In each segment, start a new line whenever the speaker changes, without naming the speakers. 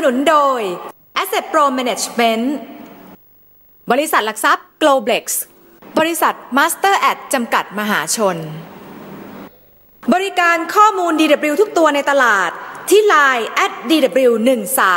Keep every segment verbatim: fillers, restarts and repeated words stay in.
นุนโดย Asset Pro Management บริษัทหลักทรัพย์ Globlex บริษัท Master Ad จำกัดมหาชนบริการข้อมูล ดี ดับเบิลยู ทุกตัวในตลาดที่ ไลน์ แอท ดี ดับเบิลยู หนึ่งสาม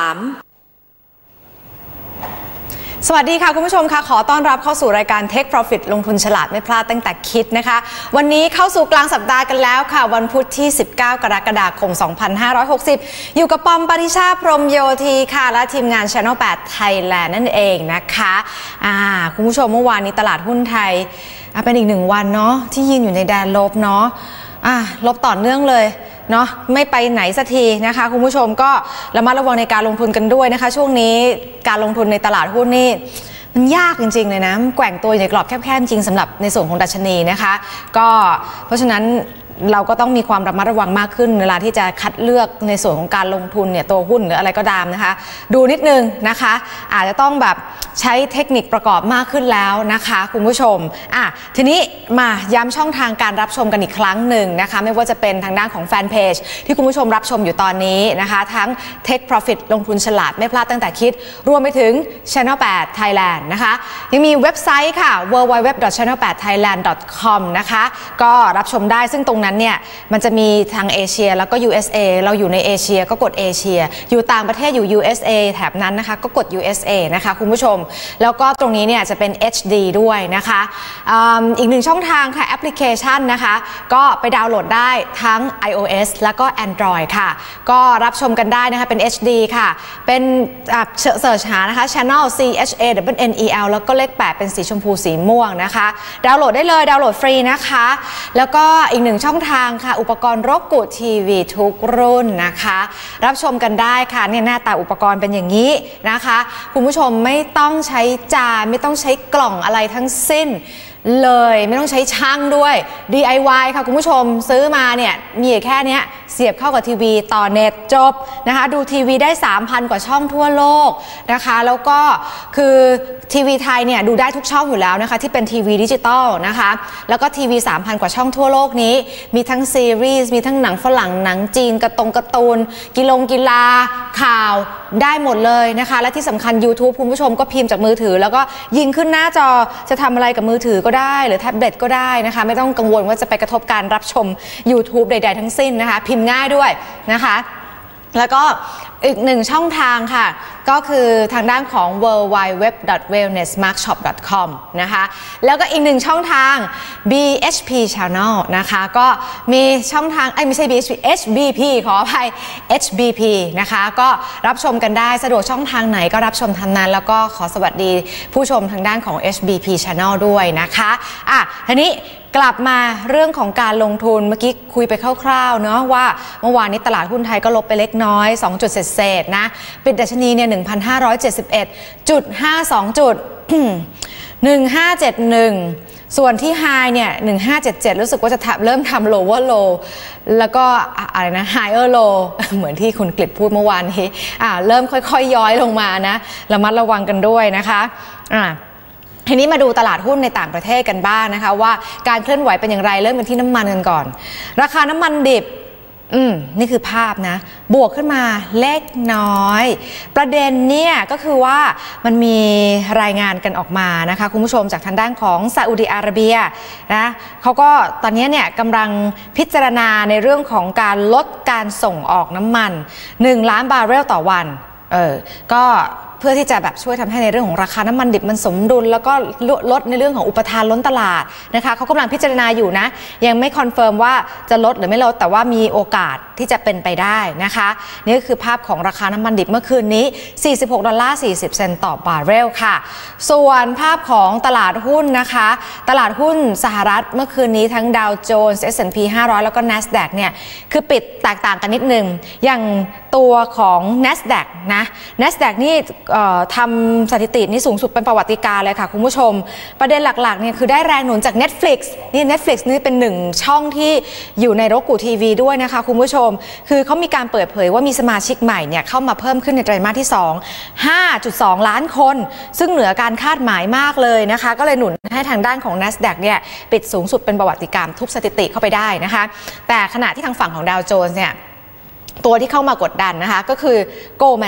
สวัสดีค่ะคุณผู้ชมค่ะขอต้อนรับเข้าสู่รายการ Take Profit ลงทุนฉลาดไม่พลาดตั้งแต่คิดนะคะวันนี้เข้าสู่กลางสัปดาห์กันแล้วค่ะวันพุธที่สิบเก้ากรกฎาคมสองพันห้าร้อยหกสิบอยู่กับปอมปริชาพรหมโยธีค่ะและทีมงาน Channel แปด Thailand นั่นเองนะคะอ่าคุณผู้ชมเมื่อวานนี้ตลาดหุ้นไทยเป็นอีกหนึ่งวันเนาะที่ยืนอยู่ในแดนลบเนาะอ่าลบต่อเนื่องเลยเนาะไม่ไปไหนสักทีนะคะคุณผู้ชมก็ระมัดระวังในการลงทุนกันด้วยนะคะช่วงนี้การลงทุนในตลาดหุ้นนี่มันยากจริงๆเลยนะแกว่งตัวอยู่ในกรอบแคบๆจริงสำหรับในส่วนของดัชนีนะคะก็เพราะฉะนั้นเราก็ต้องมีความระมัดระวังมากขึ้นเวลาที่จะคัดเลือกในส่วนของการลงทุนเนี่ยตัวหุ้นหรืออะไรก็ตามนะคะดูนิดนึงนะคะอาจจะต้องแบบใช้เทคนิคประกอบมากขึ้นแล้วนะคะคุณผู้ชมอ่ะทีนี้มาย้ำช่องทางการรับชมกันอีกครั้งหนึ่งนะคะไม่ว่าจะเป็นทางด้านของแฟนเพจที่คุณผู้ชมรับชมอยู่ตอนนี้นะคะทั้ง Take Profit ลงทุนฉลาดไม่พลาดตั้งแต่คิดรวมไปถึง Channel แปด Thailand นะคะยังมีเว็บไซต์ค่ะ ดับเบิลยู ดับเบิลยู ดับเบิลยู ดอท แชนเนล แปด ไทยแลนด์ ดอท คอม นะคะก็รับชมได้ซึ่งตรงนั้นเนี่ยมันจะมีทางเอเชียแล้วก็ ยู เอส เอ เราอยู่ในเอเชียก็กดเอเชียอยู่ต่างประเทศอยู่ ยู เอส เอ แถบนั้นนะคะก็กด ยู เอส เอ นะคะคุณผู้ชมแล้วก็ตรงนี้เนี่ยจะเป็น เอช ดี ด้วยนะคะ อ, อีกหนึ่งช่องทางค่ะแอปพลิเคชันนะคะก็ไปดาวน์โหลดได้ทั้ง iOS แล้วก็ Android ค่ะก็รับชมกันได้นะคะเป็น เอช ดี ค่ะเป็นเสิร์ชหานะคะ Channel ซี เอช เอ ดับเบิลยู เอ็น อี แอล แล้วก็เลขแปดเป็นสีชมพูสีม่วงนะคะดาวน์โหลดได้เลยดาวน์โหลดฟรีนะคะแล้วก็อีกหนึ่งช่องทางค่ะอุปกรณ์รกุทีวีทุกรุ่นนะคะรับชมกันได้ค่ะเนี่ยหน้าตาอุปกรณ์เป็นอย่างนี้นะคะคุณผู้ชมไม่ต้องใช้จานไม่ต้องใช้กล่องอะไรทั้งสิ้นเลยไม่ต้องใช้ช่างด้วย ดี ไอ วาย ค่ะคุณผู้ชมซื้อมาเนี่ยมีแค่นี้เสียบเข้ากับทีวีต่อเน็ตจบนะคะดูทีวีได้ สามพัน กว่าช่องทั่วโลกนะคะแล้วก็คือทีวีไทยเนี่ยดูได้ทุกช่องอยู่แล้วนะคะที่เป็นทีวีดิจิตอลนะคะแล้วก็ทีวี สามพัน กว่าช่องทั่วโลกนี้มีทั้งซีรีส์มีทั้งหนังฝรั่งหนังจีนการ์ตงการ์ตูนกีฬากีฬาข่าวได้หมดเลยนะคะและที่สำคัญ YouTube คุณผู้ชมก็พิมพ์จากมือถือแล้วก็ยิงขึ้นหน้าจอจะทำอะไรกับมือถือก็ได้หรือแท็บเล็ตก็ได้นะคะไม่ต้องกังวลว่าจะไปกระทบการรับชม YouTube ใดๆทั้งสิ้นนะคะพิมพ์ง่ายด้วยนะคะแล้วก็อีกหนึ่งช่องทางค่ะก็คือทางด้านของ ดับเบิลยู ดับเบิลยู ดับเบิลยู ดอท เวลเนสมาร์คช็อป ดอท คอม นะคะแล้วก็อีกหนึ่งช่องทาง บี เอช พี Channel นะคะก็มีช่องทางไอ้ไม่ใช่ บี เอช พี เอช บี พี ขออภัย เอช บี พี นะคะก็รับชมกันได้สะดวกช่องทางไหนก็รับชมทันนั้นแล้วก็ขอสวัสดีผู้ชมทางด้านของ เอช บี พี Channel ด้วยนะคะอ่ะทีนี้กลับมาเรื่องของการลงทุนเมื่อกี้คุยไปคร่าวๆเนาะว่าเมื่อวานนี้ตลาดหุ้นไทยก็ลบไปเล็กน้อยสองจุดเศษๆนะปิดดัชนีเนี่ย หนึ่งพันห้าร้อยเจ็ดสิบเอ็ดจุดห้าสอง จุด หนึ่งพันห้าร้อยเจ็ดสิบเอ็ดส่วนที่ high เนี่ยหนึ่งพันห้าร้อยเจ็ดสิบเจ็ดรู้สึกว่าจะเริ่มทำ lower low แล้วก็อะไรนะ higher low เหมือนที่คุณกฤษพูดเมื่อวานนี้อ่าเริ่มค่อยๆ ย, ย้อยลงมานะระมัดระวังกันด้วยนะคะอ่าทีนี้มาดูตลาดหุ้นในต่างประเทศกันบ้าง นะคะว่าการเคลื่อนไหวเป็นอย่างไรเริ่มกันที่น้ำมันกันก่อนราคาน้ำมันดิบอืมนี่คือภาพนะบวกขึ้นมาเล็กน้อยประเด็นเนี่ยก็คือว่ามันมีรายงานกันออกมานะคะคุณผู้ชมจากทางด้านของซาอุดิอาระเบียนะเขาก็ตอนนี้เนี่ยกำลังพิจารณาในเรื่องของการลดการส่งออกน้ำมันหนึ่งล้านบาร์เรลต่อวันเออก็เพื่อที่จะแบบช่วยทำให้ในเรื่องของราคาน้ำมันดิบมันสมดุลแล้วก็ลดในเรื่องของอุปทานล้นตลาดนะคะเขากำลังพิจารณาอยู่นะยังไม่คอนเฟิร์มว่าจะลดหรือไม่ลดแต่ว่ามีโอกาสที่จะเป็นไปได้นะคะนี่ก็คือภาพของราคาน้ำมันดิบเมื่อคืนนี้สี่สิบหกดอลลาร์สี่สิบเซนต์ต่อบาร์เรลค่ะส่วนภาพของตลาดหุ้นนะคะตลาดหุ้นสหรัฐเมื่อคืนนี้ทั้งดาวโจนส์ เอส แอนด์ พี ห้าร้อยแล้วก็ NASDAQ เนี่ยคือปิดแตกต่างกันนิดนึงอย่างตัวของ NASDAQ นะ NASDAQ นี่ทำสถิตินี่สูงสุดเป็นประวัติการณ์เลยค่ะคุณผู้ชมประเด็นหลักๆเนี่ยคือได้แรงหนุนจาก Netflix นี่ Netflix นี่เป็นหนึ่งช่องที่อยู่ในroku ที วี ด้วยนะคะคุณผู้ชมคือเขามีการเปิดเผยว่ามีสมาชิกใหม่เนี่ยเข้ามาเพิ่มขึ้นในไตรมาสที่สอง ห้าจุดสอง ล้านคนซึ่งเหนือการคาดหมายมากเลยนะคะก็เลยหนุนให้ทางด้านของ NASDAQ เนี่ยปิดสูงสุดเป็นประวัติการณ์ทุบสถิติเข้าไปได้นะคะแต่ขณะที่ทางฝั่งของดาวโจนส์เนี่ยตัวที่เข้ามากดดันนะคะก็คือ Goldman Sachs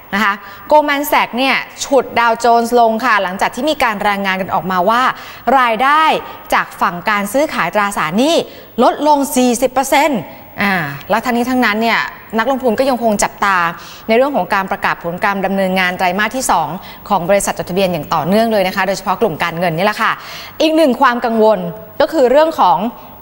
นะคะโกลแมนแซกเนี่ยฉุดดาวโจนส์ลงค่ะหลังจากที่มีการรายงานกันออกมาว่ารายได้จากฝั่งการซื้อขายตราสารหนี้ลดลง สี่สิบเปอร์เซ็นต์ อ่าแล้วทั้งนี้ทั้งนั้นเนี่ยนักลงทุนก็ยังคงจับตาในเรื่องของการประกาศผลการดำเนินงานไตรมาสที่สองของบริษัทจดทะเบียนอย่างต่อเนื่องเลยนะคะโดยเฉพาะกลุ่มการเงินนี่แหละค่ะอีกหนึ่งความกังวลก็คือเรื่องของ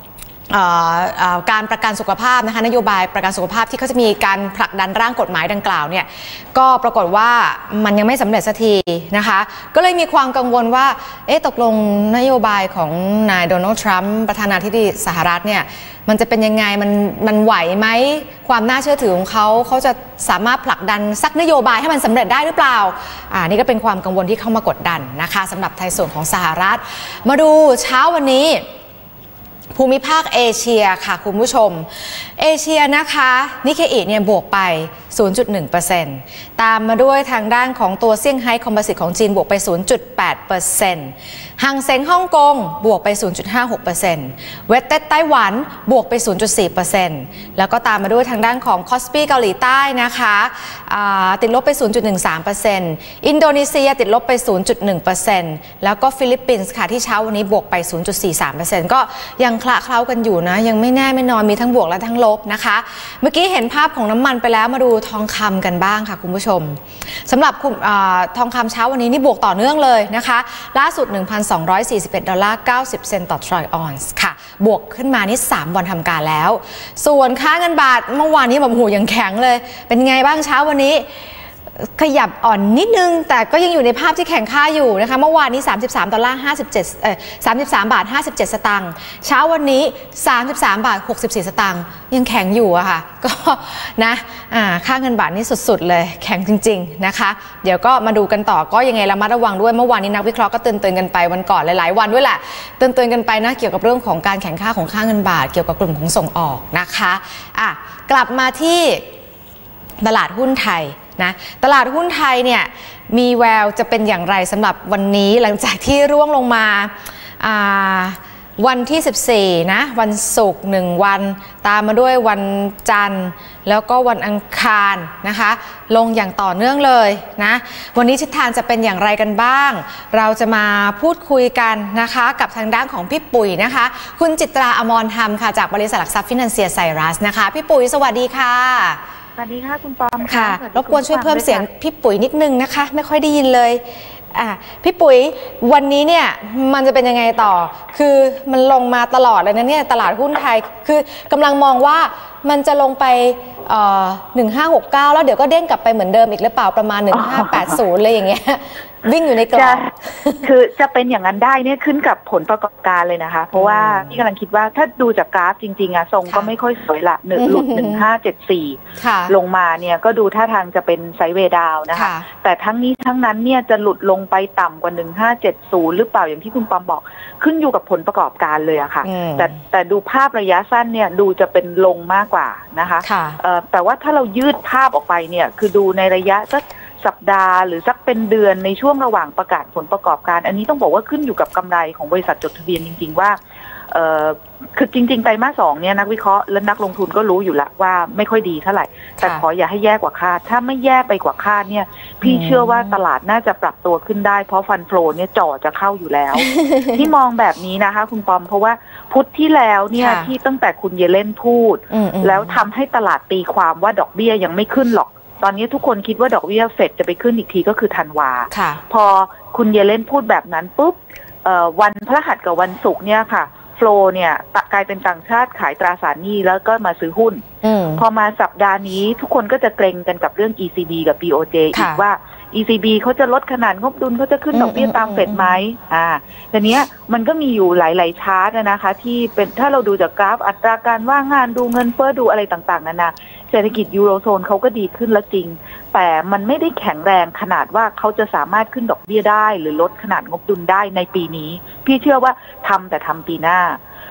การประกันสุขภาพนะคะนโยบายประกันสุขภาพที่เขาจะมีการผลักดันร่างกฎหมายดังกล่าวเนี่ยก็ปรากฏว่ามันยังไม่สำเร็จสักทีนะคะก็เลยมีความกังวลว่าเอ๊ะตกลงนโยบายของนายโดนัลด์ทรัมป์ประธานาธิบดีสหรัฐเนี่ยมันจะเป็นยังไงมันมันไหวไหมความน่าเชื่อถือของเขาเขาจะสามารถผลักดันสักนโยบายให้มันสำเร็จได้หรือเปล่าอ่านี่ก็เป็นความกังวลที่เข้ามากดดันนะคะสำหรับไทยส่วนของสหรัฐมาดูเช้าวันนี้ภูมิภาคเอเชียค่ะคุณผู้ชมเอเชียนะคะนิเคอิเนี่ยบวกไป ศูนย์จุดหนึ่งเปอร์เซ็นต์ ตามมาด้วยทางด้านของตัวเซี่ยงไฮ้คอมโพสิตของจีนบวกไป ศูนย์จุดแปดเปอร์เซ็นต์ ฮังเซ็งฮ่องกงบวกไป ศูนย์จุดห้าหกเปอร์เซ็นต์ เวสเต็ดไต้หวันบวกไป ศูนย์จุดสี่เปอร์เซ็นต์ แล้วก็ตามมาด้วยทางด้านของคอสปีเกาหลีใต้นะคะติดลบไป ศูนย์จุดหนึ่งสามเปอร์เซ็นต์ อินโดนีเซียติดลบไป ศูนย์จุดหนึ่งเปอร์เซ็นต์ แล้วก็ฟิลิปปินส์ค่ะที่เช้าวันนี้บวกไป ศูนย์จุดสี่สามเปอร์เซ็นต์ ก็ยังคละเคล้ากันอยู่นะยังไม่แน่ไม่นอนมีทั้งบวกและทั้งลบนะคะเมื่อกี้เห็นภาพของน้ำมันไปแล้วมาดูทองคำกันบ้างค่ะคุณผู้ชมสำหรับทองคำเช้าวันนี้นี่บวกต่อเนื่องเลยนะคะล่าสุด หนึ่งพันสองร้อยสี่สิบเอ็ด ดอลลาร์ เก้าสิบ เซนต์ต่อทรอยออนซ์ค่ะบวกขึ้นมานี่สามวันทำการแล้วส่วนค่าเงินบาทเมื่อวานนี้แบบโหยังแข็งเลยเป็นไงบ้างเช้าวันนี้ขยับอ่อนนิดนึงแต่ก็ยังอยู่ในภาพที่แข็งค่าอยู่นะคะเมื่อวานนี้สามสิบสามดอลลาร์ห้าสิบเจ็ดเอ่อสามสิบสามบาทห้าสิบเจ็ดสตางค์เช้าวันนี้สามสิบสามบาทหกสิบสี่สตางค์ยังแข็งอยู่อะค่ะก็นะอ่าค่าเงินบาทนี่สุดๆเลยแข็งจริงๆนะคะเดี๋ยวก็มาดูกันต่อก็ยังไงระมัดระวังด้วยเมื่อวานนี้นักวิเคราะห์ก็เตือนๆกันไปวันก่อนหลายๆวันด้วยแหละเตือนๆกันไปนะเกี่ยวกับเรื่องของการแข็งค่าของค่าเงินบาทเกี่ยวกับกลุ่มของส่งออกนะคะอ่ะกลับมาที่ตลาดหุ้นไทยนะตลาดหุ้นไทยเนี่ยมีแววจะเป็นอย่างไรสำหรับวันนี้หลังจากที่ร่วงลงมาวันที่สิบสี่นะวันศุกร์หนึ่งวันตามมาด้วยวันจันทร์แล้วก็วันอังคารนะคะลงอย่างต่อเนื่องเลยนะวันนี้ทิศทางจะเป็นอย่างไรกันบ้างเราจะมาพูดคุยกันนะคะกับทางด้านของพี่ปุ๋ยนะคะคุณจิตราอมรธรรมค่ะจากบริษัทหลักทรัพย์ฟินันเซียไซรัสนะคะพี่ปุ๋ยสวัสดีค่ะ
สวัสดีค่ะคุณปอม
ค่ะรบกวนช่วยเพิ่มเสียงพี่ปุ๋ยนิดนึงนะคะไม่ค่อยได้ยินเลยอ่ะพี่ปุ๋ยวันนี้เนี่ยมันจะเป็นยังไงต่อคือมันลงมาตลอดเลยนะเนี่ยตลาดหุ้นไทยคือกำลังมองว่ามันจะลงไปเอ่อหนึ่งห้าหกเก้าแล้วเดี๋ยวก็เด้งกลับไปเหมือนเดิมอีกหรือเปล่าประมาณหนึ่งห้าแปดศูนย์เลยอย่างเงี้ยวิ่งอยู่ในกรอบ
คือจะเป็นอย่างนั้นได้เนี่ยขึ้นกับผลประกอบการเลยนะคะเพราะว่าพี่กำลังคิดว่าถ้าดูจากกราฟจริงๆอะทรงก็ไม่ค่อยสวยละหนึ่งหลุดหนึ่งห้าเจ็ดสี่ลงมาเนี่ยก็ดูท่าทางจะเป็นไซด์เวย์ดาวนะคะแต่ทั้งนี้ทั้งนั้นเนี่ยจะหลุดลงไปต่ำกว่าหนึ่งห้าเจ็ดศูนย์หรือเปล่าอย่างที่คุณปอมบอกขึ้นอยู่กับผลประกอบการเลยอะค่ะแต่แต่ดูภาพระยะสั้นเนี่ยดูจะเป็นลงมากกว่านะคะแต่ว่าถ้าเรายืดภาพออกไปเนี่ยคือดูในระยะสักสัปดาห์หรือสักเป็นเดือนในช่วงระหว่างประกาศผลประกอบการอันนี้ต้องบอกว่าขึ้นอยู่กับกำไรของบริษัทจดทะเบียนจริงๆว่าเอ่อคือจริงๆไตรมาสสองเนี่ยนักวิเคราะห์และนักลงทุนก็รู้อยู่แล้วว่าไม่ค่อยดีเท่าไหร่แต่ขออย่าให้แย่กว่าคาดถ้าไม่แย่ไปกว่าคาดเนี่ยพี่เชื่อว่าตลาดน่าจะปรับตัวขึ้นได้เพราะฟันโฟลเนี่ยจ่อจะเข้าอยู่แล้ว ที่มองแบบนี้นะคะคุณปอมเพราะว่าพุธที่แล้วเนี่ยที่ตั้งแต่คุณเยเลนพูดแล้วทำให้ตลาดตีความว่าดอกเบี้ยยังไม่ขึ้นหรอกตอนนี้ทุกคนคิดว่าดอกเบี้ยเฟดจะไปขึ้นอีกทีก็คือธันวาพอคุณเยเลนพูดแบบนั้นปุ๊บวันพฤหัสกับวันศุกร์เนี่ยค่ะโฟลเนี่ยกลายเป็นต่างชาติขายตราสารหนี้แล้วก็มาซื้อหุ้นพอมาสัปดาห์นี้ทุกคนก็จะเกรงกันกับเรื่อง อี ซี บี กับ บี โอ เจ อีกว่า อี ซี บี เขาจะลดขนาดงบดุลเขาจะขึ้นดอกเบี้ยตามเฟดไหมอ่าแต่เนี้ยมันก็มีอยู่หลายๆชาร์ตนะคะที่เป็นถ้าเราดูจากกราฟอัตราการว่างงานดูเงินเฟ้อดูอะไรต่างๆนานาเศรษฐกิจยูโรโซนเขาก็ดีขึ้นแล้วจริงแต่มันไม่ได้แข็งแรงขนาดว่าเขาจะสามารถขึ้นดอกเบี้ยได้หรือลดขนาดงบดุลได้ในปีนี้พี่เชื่อว่าทำแต่ทำปีหน้า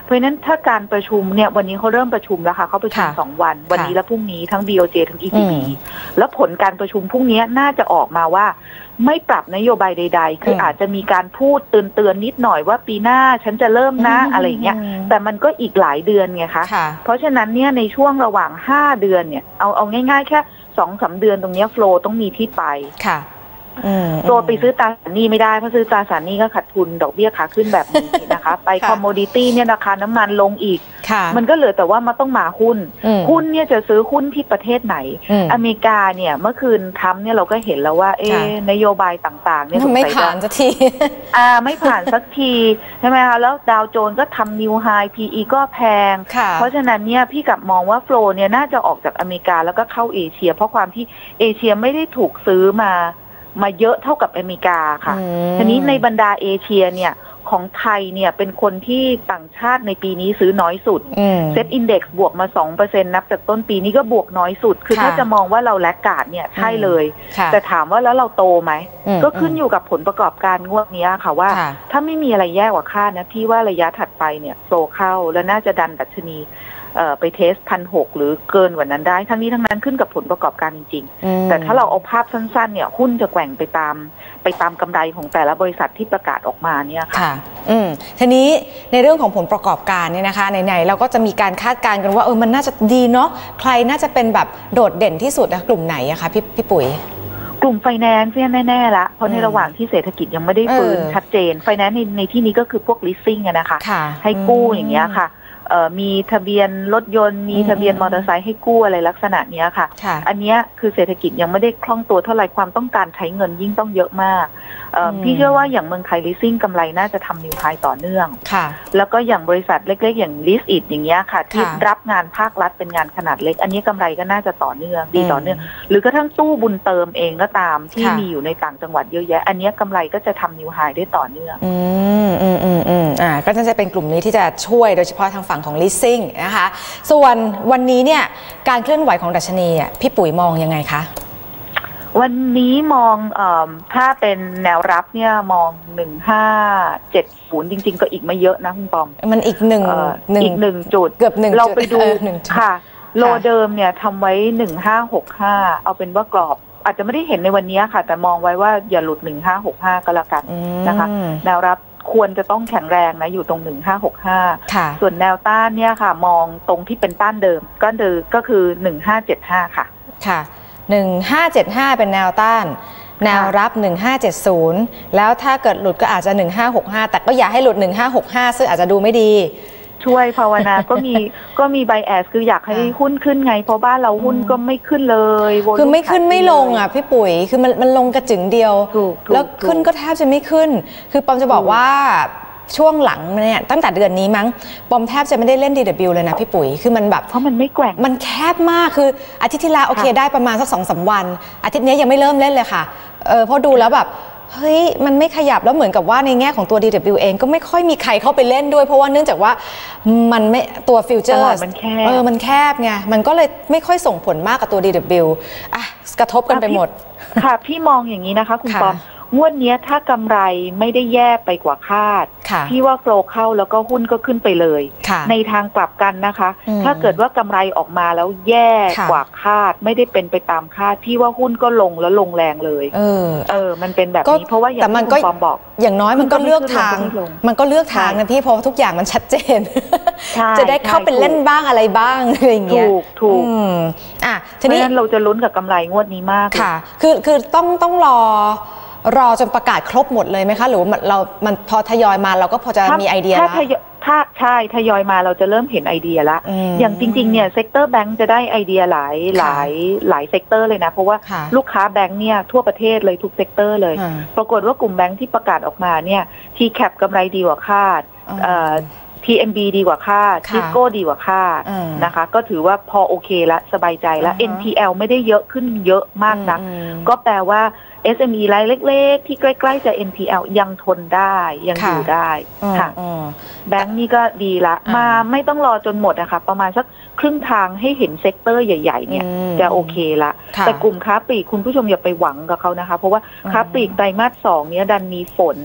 เพราะฉะนั้นถ้าการประชุมเนี่ยวันนี้เขาเริ่มประชุมแล้วค่ะเขาประชุมสองวันวันนี้และพรุ่งนี้ทั้ง บี โอ เจ ทั้ง อี ซี บี แล้วผลการประชุมพรุ่งนี้น่าจะออกมาว่าไม่ปรับนโยบายใดๆคืออาจจะมีการพูดเตือนๆนิดหน่อยว่าปีหน้าฉันจะเริ่มนะอะไรอย่างเงี้ยแต่มันก็อีกหลายเดือนไงคะเพราะฉะนั้นเนี่ยในช่วงระหว่างห้าเดือนเนี่ยเอาเอาง่ายๆแค่ สองถึงสาม เดือนตรงนี้โฟลว์ต้องมีที่ไปตัวไปซื้อตราสารหนี้ไม่ได้เพราะซื้อตราสารหนี้ก็ขาดทุนดอกเบี้ยขาขึ้นแบบนี้นะคะ ไปคอมโมดิตี้เนี่ยราคาน้ำมันลงอีกมันก็เหลือแต่ว่ามันต้องมาหุ้นหุ้นเนี่ยจะซื้อหุ้นที่ประเทศไหนอเมริกาเนี่ยเมื่อคืนทรัมป์เนี่ยเราก็เห็นแล้วว่าเอ๊ะนโยบายต่างๆเนี่ย
ไม่ผ่านสักที
อ่าไม่ผ่านสักทีใช่ไหมคะแล้วดาวโจนส์ก็ทำนิวไฮ พี อี ก็แพงเพราะฉะนั้นเนี่ยพี่กลับมองว่าโฟลว์เนี่ยน่าจะออกจากอเมริกาแล้วก็เข้าเอเชียเพราะความที่เอเชียไม่ได้ถูกซื้อมามาเยอะเท่ากับอเมริกาค่ะทีนี้ในบรรดาเอเชียเนี่ยของไทยเนี่ยเป็นคนที่ต่างชาติในปีนี้ซื้อน้อยสุดเซ็ตอินเด็กซ์บวกมา สองเปอร์เซ็นต์ นับจากต้นปีนี้ก็บวกน้อยสุดคือถ้าจะมองว่าเราแลกขาดเนี่ยใช่เลยแต่ถามว่าแล้วเราโตไหมก็ขึ้นอยู่กับผลประกอบการงวดนี้ค่ะว่าถ้าไม่มีอะไรแย่กว่าคาดนะพี่ว่าระยะถัดไปเนี่ยโตเข้าแล้วน่าจะดันดัชนีไปเทสพันหกหรือเกินกว่านั้นได้ทั้งนี้ทั้งนั้นขึ้นกับผลประกอบการจริงๆแต่ถ้าเราเอาภาพสั้นๆเนี่ยหุ้นจะแกว่งไปตามไปตามกำไรของแต่ละบริษัทที่ประกาศออกมาเนี่ยค่ะ
อืมทีนี้ในเรื่องของผลประกอบการเนี่ยนะคะไหนๆเราก็จะมีการคาดการณ์กันว่าเออมันน่าจะดีเนาะใครน่าจะเป็นแบบโดดเด่นที่สุดนะกลุ่มไหนอะคะพี่พี่ปุ๋ย
กลุ่มไฟแนนซ์เนี่ยแน่ๆละเพราะในระหว่างที่เศรษฐกิจยังไม่ได้ฟื้นชัดเจนไฟแนนซ์ในในที่นี้ก็คือพวก leasing อะนะคะให้กู้อย่างเงี้ยค่ะมีทะเบียนรถยนต์มีทะเบียนมอเตอร์ไซค์ให้กู้อะไรลักษณะนี้ค่ะอันนี้คือเศรษฐกิจยังไม่ได้คล่องตัวเท่าไหร่ความต้องการใช้เงินยิ่งต้องเยอะมากพี่เชื่อว่าอย่างเมืองไทยลิสซิ่งกำไรน่าจะทำนิวไฮต่อเนื่องแล้วก็อย่างบริษัทเล็กๆอย่างลิสอิทอย่างเงี้ยค่ะที่รับงานภาครัฐเป็นงานขนาดเล็กอันนี้กำไรก็น่าจะต่อเนื่องดีต่อเนื่องหรือกระทั่งตู้บุญเติมเองก็ตามที่มีอยู่ในต่างจังหวัดเยอะแยะอันนี้กำไรก็จะทำนิวไฮได้ต่อเนื่อง
อืมอืมอืมอืมอ่าก็จะเป็นกลุ่มนี้ที่จะช่วยโดยเฉพาะทางฝั่งของลิสซิ่งนะคะส่วนวันนี้เนี่ยการเคลื่อนไหวของดัชนีอ่ะพี่ปุ๋ยมองยังไงคะ
วันนี้มองเอ่อถ้าเป็นแนวรับเนี่ยมองหนึ่งห้าเจ็ดศูนย์จริงๆก็อีกไม่เยอะนะคุณปอม
มันอีกหนึ่ง
อีกหนึ่งจุด
เกือบหนึ่ง
เราไปดูค่ะโลเดิมเนี่ยทำไว้หนึ่งห้าหกห้าเอาเป็นว่ากรอบอาจจะไม่ได้เห็นในวันนี้ค่ะแต่มองไว้ว่าอย่าหลุดหนึ่งห้าหกห้าก็แล้วกันนะคะแนวรับควรจะต้องแข็งแรงนะอยู่ตรงหนึ่งห้าหกห้าส่วนแนวต้านเนี่ยค่ะมองตรงที่เป็นต้านเดิมก็เดิมก็คือหนึ่งห้าเจ็ดห้าค่ะ
ค่ะหนึ่งห้าเจ็ดห้าเป็นแนวต้านแนวรับหนึ่งห้าเจ็ดศูนย์แล้วถ้าเกิดหลุดก็อาจจะหนึ่งห้าหกห้าแต่ก็อย่าให้หลุดหนึ่งห้าหกห้าซึ่งอาจจะดูไม่ดี
ช่วยภาวนาก็มีก็มีไบแอสคืออยากให้หุ้นขึ้นไงเพราะบ้านเราหุ้นก็ไม่ขึ้นเลย
คือไม่ขึ้นไม่ลงอ่ะพี่ปุ๋ยคือมันมันลงกระจึงเดียวแล้วขึ้นก็แทบจะไม่ขึ้นคือปอมจะบอกว่าช่วงหลังเนี่ยตั้งแต่เดือนนี้มั้งปอมแทบจะไม่ได้เล่น ดี ดับเบิลยู เลยนะพี่ปุ๋ยคือมันแบบ
เพราะมันไม่แกว่ง
มันแคบมากคืออาทิตย์ที่แล้วโอเคได้ประมาณสัก สองสาม วันอาทิตย์นี้ยังไม่เริ่มเล่นเลยค่ะเออเพราะดูแล้วแบบเฮ้ยมันไม่ขยับแล้วเหมือนกับว่าในแง่ของตัว ดี ดับเบิลยู เองก็ไม่ค่อยมีใครเข้าไปเล่นด้วยเพราะว่าเนื่องจากว่ามันไม่ตัวฟิวเจอร์เออมันแคบไงมันก็เลยไม่ค่อยส่งผลมากกับตัว ดี ดับเบิลยู อ่ะกระทบกันไปหมด
ค่ะพี่มองอย่างนี้นะคะคุณปอมงวดนี้ถ้ากำไรไม่ได้แย่ไปกว่าคาดพี่ว่าโฟลว์เข้าแล้วก็หุ้นก็ขึ้นไปเลยในทางกลับกันนะคะถ้าเกิดว่ากำไรออกมาแล้วแย่กว่าคาดไม่ได้เป็นไปตามคาดพี่ว่าหุ้นก็ลงแล้วลงแรงเลยเออเออมันเป็นแบบนี้เพราะว่าอย่างที่คุณปอมบอก
อย่างน้อยมันก็เลือกทางมันก็เลือกทางนะพี่เพราะทุกอย่างมันชัดเจนจะได้เข้าไปเล่นบ้างอะไรบ้างอะไรอย่างเงี้ย
ถูกถูกอ่ะทีนี้เราจะลุ้นกับกำไรงวดนี้มาก
ค่ะคือคือต้องต้องรอรอจนประกาศครบหมดเลยไหมคะหรือว่าเรามันพอทยอยมาเราก็พอจะมีไอเดียแล้ว
ถ้าใช่ทยอยมาเราจะเริ่มเห็นไอเดียละอย่างจริงๆเนี่ยเซกเตอร์แบงก์จะได้ไอเดียหลายหลายหลายเซกเตอร์เลยนะเพราะว่าลูกค้าแบงก์เนี่ยทั่วประเทศเลยทุกเซกเตอร์เลยปรากฏว่ากลุ่มแบงก์ที่ประกาศออกมาเนี่ย ที แคป กำไรดีกว่าคาดที เอ็ม บี ดีกว่าคาดทิสโก้ดีกว่าคาดนะคะก็ถือว่าพอโอเคละสบายใจละ เอ็น พี แอล ไม่ได้เยอะขึ้นเยอะมากนะก็แปลว่า เอส เอ็ม อี รายเล็กๆที่ใกล้ๆจะ เอ็น พี แอล ยังทนได้ยังอยู่ได้ค่ะแบงก์นี่ก็ดีละมาไม่ต้องรอจนหมดนะคะประมาณสักครึ่งทางให้เห็นเซกเตอร์ใหญ่ๆเนี่ยจะโอเคละแต่กลุ่มค้าปลีกคุณผู้ชมอย่าไปหวังกับเขานะคะเพราะว่าค้าปลีกไตรมาสสองเนี้ยดันมีฝน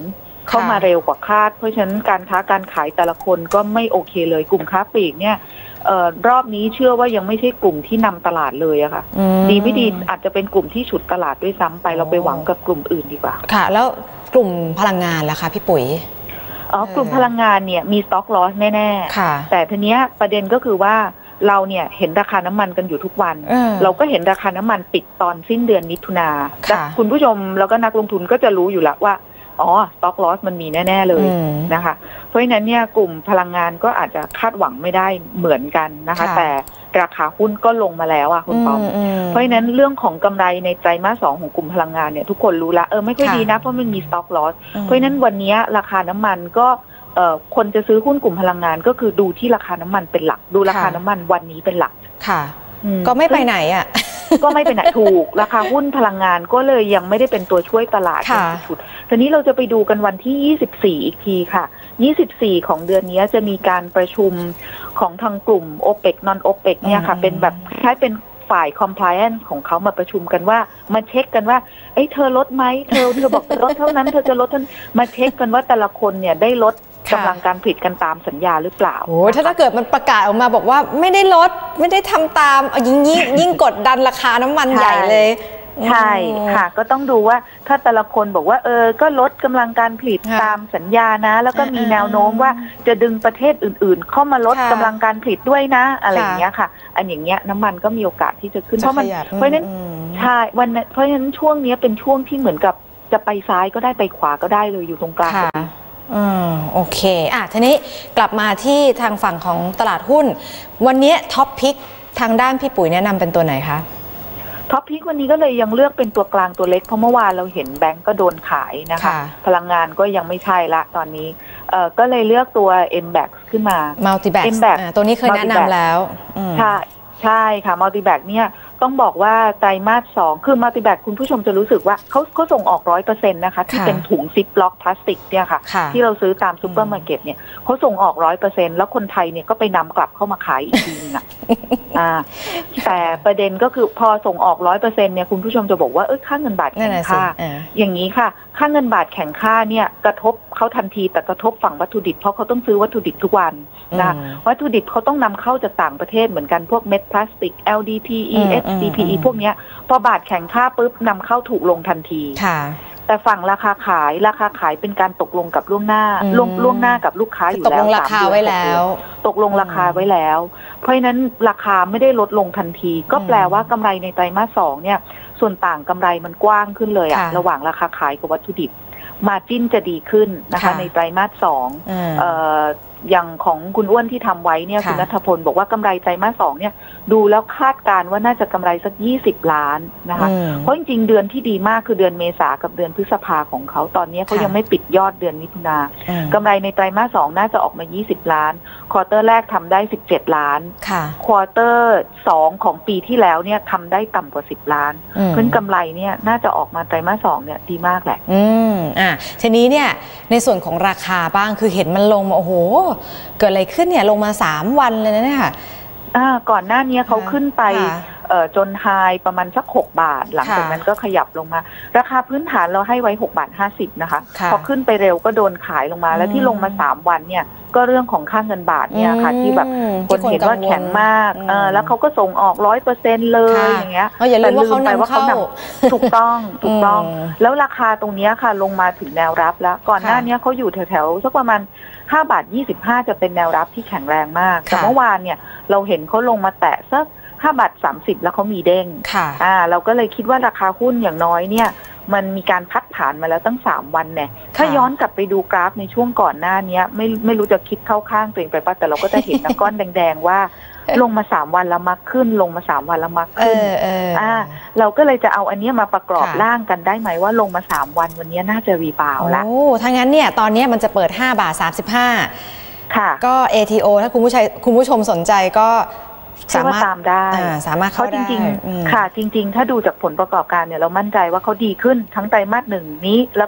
เข้ามาเร็วกว่าคาดเพราะฉะนั้นการค้าการขายแต่ละคนก็ไม่โอเคเลยกลุ่มค้าปลีกเนี่ยเอ่อรอบนี้เชื่อว่ายังไม่ใช่กลุ่มที่นำตลาดเลยอะค่ะดีไม่ดีอาจจะเป็นกลุ่มที่ฉุดตลาดด้วยซ้ำไปเราไปหวังกับกลุ่มอื่นดีกว่า
ค่ะแล้วกลุ่มพลังงานล่ะคะพี่ปุ๋ย
อ๋อกลุ่มพลังงานเนี่ยมีสต็อกลอสแน่ๆแต่ทีเนี้ยประเด็นก็คือว่าเราเนี่ยเห็นราคาน้ำมันกันอยู่ทุกวันเราก็เห็นราคาน้ำมันปิดตอนสิ้นเดือนมิถุนาคุณผู้ชมแล้วก็นักลงทุนก็จะรู้อยู่แล้วว่าอ๋อสต็อกลอสมันมีแน่ๆเลยนะคะเพราะฉะนั้นเนี่ยกลุ่มพลังงานก็อาจจะคาดหวังไม่ได้เหมือนกันนะคะแต่ราคาหุ้นก็ลงมาแล้วอ่ะคุณปอมเพราะฉะนั้นเรื่องของกำไรในไตรมาสสองของกลุ่มพลังงานเนี่ยทุกคนรู้ละเออไม่ค่อยดีนะเพราะมันมีสต็อกลอสเพราะฉะนั้นวันนี้ราคาน้ำมันก็เอ่อคนจะซื้อหุ้นกลุ่มพลังงานก็คือดูที่ราคาน้ำมันเป็นหลักดูราคาน้ำมันวันนี้เป็นหลัก
ค่ะก็ไม่ไปไหนอ่ะ
ก็ไม่ไปไหนถูกราคาหุ้นพลังงานก็เลยยังไม่ได้เป็นตัวช่วยตลาดเป็นชุดทีนี้เราจะไปดูกันวันที่ยี่สิบสี่อีกทีค่ะยี่สิบสี่ของเดือนนี้จะมีการประชุมของทางกลุ่ม โอเปก นอน โอเปก เนี่ยค่ะเป็นแบบคล้ายเป็นฝ่าย compliance ของเขามาประชุมกันว่ามาเช็คกันว่าเอ้ยเธอลดไหมเธอเธอบอกลดเท่านั้นเธอจะลดเท่านั้นมาเช็คกันว่าแต่ละคนเนี่ยได้ลดกำลังการผลิตกันตามสัญญาหรือเปล่า
โอ้ถ้าถ้าเกิดมันประกาศออกมาบอกว่าไม่ได้ลดไม่ได้ทำตามยิ่งยิ่งยิ่งกดดันราคาน้ำมันใหญ่เลย
ใช่ค่ะก็ต้องดูว่าถ้าแต่ละคนบอกว่าเออก็ลดกำลังการผลิตตามสัญญานะแล้วก็มีแนวโน้มว่าจะดึงประเทศอื่นๆเข้ามาลดกำลังการผลิตด้วยนะอะไรอย่างเงี้ยค่ะอันอย่างเงี้ยน้ำมันก็มีโอกาสที่จะขึ้นเพราะมันเพราะฉะนั้นใช่วันเพราะฉะนั้นช่วงนี้เป็นช่วงที่เหมือนกับจะไปซ้ายก็ได้ไปขวาก็ได้เลยอยู่ตรงกลาง
อืมโอเคอ่ะทีนี้กลับมาที่ทางฝั่งของตลาดหุ้นวันนี้ท็อปพิกทางด้านพี่ปุ๋ยแนะนำเป็นตัวไหนคะ
ท็อปพิกวันนี้ก็เลยยังเลือกเป็นตัวกลางตัวเล็กเพราะเมื่อวานเราเห็นแบงก์ก็โดนขายนะคะพลังงานก็ยังไม่ใช่ละตอนนี้เอ่อก็เลยเลือกตัว เอ็ม แบค ขึ้นมา
Multibax ตัวนี้เคยแนะนำแล้ว
ใช่ใช่ค่ะ Multibax เนี่ยต้องบอกว่าไตรมาสสองคือ Multibax คุณผู้ชมจะรู้สึกว่าเขาเขาส่งออก ร้อยเปอร์เซ็นต์ นะคะที่เป็นถุงซิปล็อกพลาสติกเนี่ยค่ะที่เราซื้อตามซูเปอร์มาร์เก็ตเนี่ยเขาส่งออก ร้อยเปอร์เซ็นต์ แล้วคนไทยเนี่ยก็ไปนำกลับเข้ามาขายอีกทีนึงอ่ะอ่าแต่ประเด็นก็คือพอส่งออก ร้อยเปอร์เซ็นต์ เนี่ยคุณผู้ชมจะบอกว่าเออค่าเงินบาทแข็งค่าอย่างนี้ค่ะค่าเงินบาทแข็งค่าเนี่ยกระทบเขาทันทีแต่กระทบฝั่งวัตถุดิบเพราะเขาต้องซื้อวัตถุดิบทุกวันนะวัตถุดิบเขาต้องนำเข้าจากต่างประเทศเหมือนกันพวกเม็ดพลาสติก แอล ดี พี อี เอส ดี พี อี พวกนี้พอบาทแข็งค่าปุ๊บนำเข้าถูกลงทันทีแต่ฝั่งราคาขายราคาขายเป็นการตกลงกับล่วงหน้าล่วงล่วงหน้ากับลูกค้าอยู่แล้ว
ตกลงราคาไว้แล้ว
ตกลงราคาไว้แล้วเพราะฉะนั้นราคาไม่ได้ลดลงทันทีก็แปลว่ากำไรในไตรมาสสองเนี่ยส่วนต่างกำไรมันกว้างขึ้นเลยอะระหว่างราคาขายกับวัตถุดิบมาร์จิ้นจะดีขึ้นนะคะในไตรมาสสองอย่างของคุณอ้วนที่ทำไว้เนี่ยคุณณัฐพลบอกว่ากำไรไตรมาสสองเนี่ยดูแล้วคาดการว่าน่าจะกำไรสักยี่สิบล้านนะคะเพราะจริงๆเดือนที่ดีมากคือเดือนเมษากับเดือนพฤษภาของเขาตอนนี้เขายังไม่ปิดยอดเดือนมิถุนากำไรในไตรมาสสองน่าจะออกมายี่สิบล้านควอเตอร์แรกทำได้สิบเจ็ดล้านควอเตอร์สองของปีที่แล้วเนี่ยทำได้ต่ำกว่าสิบล้านเพราะกำไรเนี่ยน่าจะออกมาไตรมาสสองเนี่ยดีมากแหละ
อืมอ่ะทีนี้เนี่ยในส่วนของราคาบ้างคือเห็นมันลงมาโอ้โหเกิดอะไรขึ้นเนี่ยลงมาสามวันเลยนะเนี่ย
อ่าก่อนหน้านี้เขาขึ้นไปเอ่อจนไฮประมาณสักหกบาทหลังจากนั้นก็ขยับลงมาราคาพื้นฐานเราให้ไว้หกบาทห้าสิบนะคะพอขึ้นไปเร็วก็โดนขายลงมาแล้วที่ลงมาสามวันเนี่ยก็เรื่องของค่าเงินบาทเนี่ยค่ะที่แบบคนเห็นว่าแข็งมากเออแล้วเขาก็ส่งออก ร้อยเปอร์เซ็นต์ เลยอย่างเงี้ย
แต่ลืมไปว่าเขาน
ำถูกต้องถูกต้องแล้วราคาตรงนี้ค่ะลงมาถึงแนวรับแล้วก่อนหน้านี้เขาอยู่แถวๆสักประมาณห้าบาทยี่สิบห้าจะเป็นแนวรับที่แข็งแรงมากแต่เมื่อวานเนี่ยเราเห็นเขาลงมาแตะสักห้าบาทสามสิบแล้วเขามีเด้งอ่าเราก็เลยคิดว่าราคาหุ้นอย่างน้อยเนี่ยมันมีการพักฐานมาแล้วตั้งสามวันเนี่ยถ้าย้อนกลับไปดูกราฟในช่วงก่อนหน้านี้ไม่ไม่รู้จะคิดเข้าข้างตัวเองไปป่ะแต่เราก็จะเห็นก้อนแดงๆว่าลงมาสามวันแล้วมักขึ้นลงมาสามวันแล้วมักขึ้นอ่าเราก็เลยจะเอาอันนี้มาประกอบร่างกันได้ไหมว่าลงมาสามวันวันนี้น่าจะรีบาวละ
โอ้ถ้างั้นเนี่ยตอนนี้มันจะเปิดห้าบาทสามสิบห้า
ค่ะ
ก็ เอ ที โอ ถ้าคุณผู้ชมคุณผู้ชมสนใจก็
สามารถตามได้
สามารถเข้าได้
จริงๆค่ะจริงๆถ้าดูจากผลประกอบการเนี่ยเรามั่นใจว่าเขาดีขึ้นทั้งไตรมาสหนึ่งนี้แล้วก็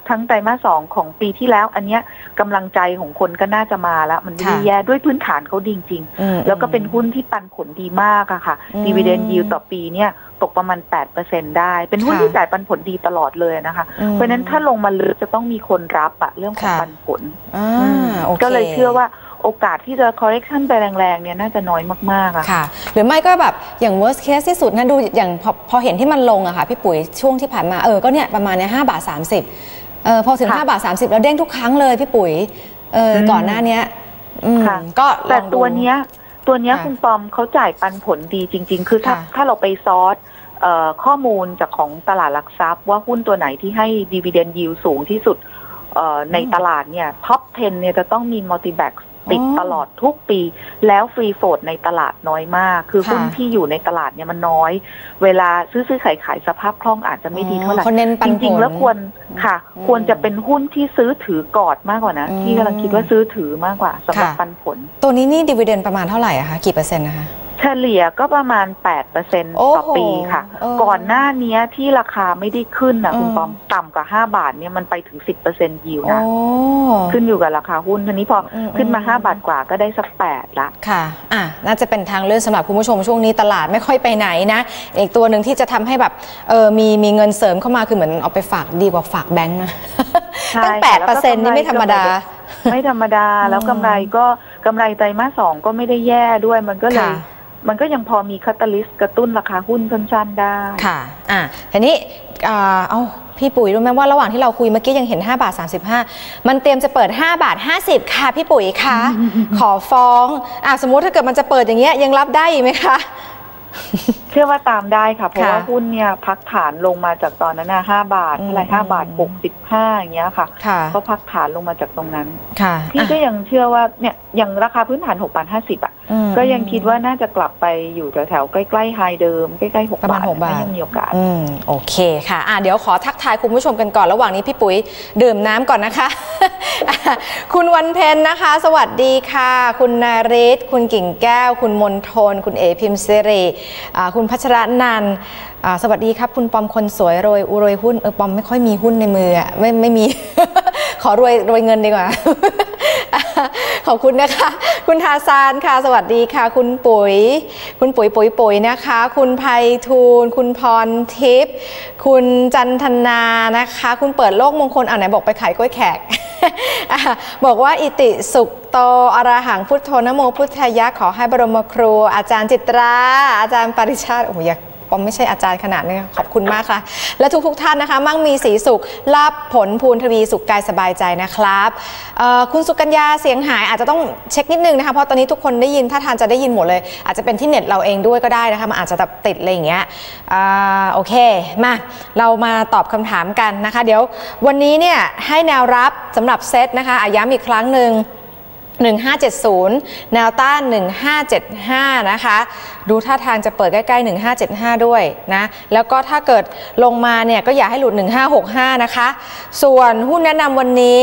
ทั้งไตรมาสสองของปีที่แล้วอันเนี้ยกำลังใจของคนก็น่าจะมาแล้วมันไม่ได้แย่ด้วยพื้นฐานเขาดีจริงๆแล้วก็เป็นหุ้นที่ปันผลดีมากอะค่ะ Dividend Yield ต่อปีเนี่ยตกประมาณ แปดเปอร์เซ็นต์ ได้เป็นหุ้นที่จ่ายปันผลดีตลอดเลยนะคะเพราะฉะนั้นถ้าลงมาลึกจะต้องมีคนรับอะเรื่องของปันผลก็เลยเชื่อว่าโอกาสที่จะ correction ไปแรงๆเนี่ยน่าจะน้อยมากๆอะ
ค่ะหรือไม่ก็แบบอย่าง worst case ที่สุดนะดูอย่างพอพอเห็นที่มันลงอะค่ะพี่ปุ๋ยช่วงที่ผ่านมาเออก็เนี่ยประมาณเนี้ยห้าบาทสามสิบเออพอถึงห้าบาทสามสิบแล้วเด้งทุกครั้งเลยพี่ปุ๋ยเออก่อนหน้านี้ก็
แต่ตัวเนี้ยตัวเนี้ยคุณปอมเขาจ่ายปันผลดีจริงๆคือถ้าถ้าเราไปซอร์สข้อมูลจากของตลาดหลักทรัพย์ว่าหุ้นตัวไหนที่ให้ dividend yield สูงที่สุดในตลาดเนี่ย top สิบเนี่ยจะต้องมี multi bag ติดตลอดทุกปีแล้วฟรีโฟลดในตลาดน้อยมากคือหุ้นที่อยู่ในตลาดเนี่ยมันน้อยเวลาซื้อซื้อขายขายสภาพคล่องอาจจะไม่ดีเท่าไหร่จริงๆแล้วควรค่ะควรจะเป็นหุ้นที่ซื้อถือกอดมากกว่านะที่กำลังคิดว่าซื้อถือมากกว่าสำหรับปันผล
ตัวนี้นี่ดิวิเดนประมาณเท่าไหร่อะคะกี่เปอร์เซ็นต์นะคะ
เฉลี่ยก็ประมาณ แปดเปอร์เซ็นต์ ต่อปีค่ะก่อนหน้านี้ที่ราคาไม่ได้ขึ้นนะคุณปอมต่ำกว่าห้าบาทเนี่ยมันไปถึง สิบเปอร์เซ็นต์ ยิวนะขึ้นอยู่กับราคาหุ้นทีนี้พอขึ้นมาห้าบาทกว่าก็ได้สักแปดละ
ค่ะอ่ะน่าจะเป็นทางเลือกสำหรับคุณผู้ชมช่วงนี้ตลาดไม่ค่อยไปไหนนะอีกตัวหนึ่งที่จะทำให้แบบเออมีมีเงินเสริมเข้ามาคือเหมือนเอาไปฝากดีกว่าฝากแบงค์นะตั้ง แปดเปอร์เซ็นต์ นี่ไม่ธรรมดา
ไม่ธรรมดาแล้วกำไรก็กำไรไตรมาสสองก็ไม่ได้แย่ด้วยมันก็เลยมันก็ยังพอมีคาตาลิสต์กระตุ้นราคาหุ้นสั้นๆได้
ค่ะอ่ะทีนี้อ่าเอ้าพี่ปุ๋ยรู้ไหมว่าระหว่างที่เราคุยเมื่อกี้ยังเห็นห้าบาทสามสิบห้ามันเตรียมจะเปิดห้าบาทห้าสิบค่ะพี่ปุ๋ยคะขอฟ้องอ่ะสมมุติถ้าเกิดมันจะเปิดอย่างเงี้ยยังรับได้อีกไหมคะ
เชื่อว่าตามได้ค่ะเพราะว่าหุ้นเนี่ยพักฐานลงมาจากตอนนั้นนะห้าบาทอะไรห้าบาทหกสิบห้าอย่างเงี้ยค่ะก็พักฐานลงมาจากตรงนั้นพี่ก็ยังเชื่อว่าเนี่ยอย่างราคาพื้นฐานหกบาทห้าสิบอ่ะก็ยังคิดว่าน่าจะกลับไปอยู่แถวๆใกล้ๆไฮเดิมใกล้ๆหกบาทไม่ยังมีโอกาส
อืมโอเคค่ะอ่ะเดี๋ยวขอทักทายคุณผู้ชมกันก่อนระหว่างนี้พี่ปุ๋ยดื่มน้ำก่อนนะคะคุณวันเพ็ญนะคะสวัสดีค่ะคุณนาริศคุณกิ่งแก้วคุณมนทนคุณเอพิมพ์สิริคุณพัชรนันท์สวัสดีครับคุณปอมคนสวยรวยอุรวยหุ้นเออปอมไม่ค่อยมีหุ้นในมืออ่ะไม่ไม่มี ขอรวยรวยเงินดีกว่า ขอบคุณนะคะคุณทาซานค่ะสวัสดีค่ะคุณปุ๋ยคุณปุ๋ยปุ๋ยปุ๋ยนะคะคุณไพฑูรย์คุณพรทิพย์คุณจันทนานะคะคุณเปิดโลกมงคลอ่าไหนบอกไปขายกล้วยแขก บอกว่าอิติสุขโตอรหังพุทโธนะโมพุทธายะขอให้บรมครูอาจารย์จิตราอาจารย์ปริชาติโอ้ยปอมไม่ใช่อาจารย์ขนาดนี้ขอบคุณมากค่ะและทุกทุกท่านนะคะมั่งมีสีสุขลาภผลภูนทวีสุขกายสบายใจนะครับคุณสุกัญญาเสียงหายอาจจะต้องเช็คนิดนึงนะคะเพราะตอนนี้ทุกคนได้ยินถ้าทานจะได้ยินหมดเลยอาจจะเป็นที่เน็ตเราเองด้วยก็ได้นะคะมันอาจจะติดอะไรอย่างเงี้ยโอเคมาเรามาตอบคำถามกันนะคะเดี๋ยววันนี้เนี่ยให้แนวรับสำหรับเซตนะคะย้ำอีกครั้งหนึ่งหนึ่งห้าเจ็ดศูนย์แนวต้านหนึ่งห้าเจ็ดห้านะคะดูท่าทางจะเปิดใกล้ๆหนึ่งห้าเจ็ดห้าด้วยนะแล้วก็ถ้าเกิดลงมาเนี่ยก็อย่าให้หลุดหนึ่งห้าหกห้านะคะส่วนหุ้นแนะนำวันนี้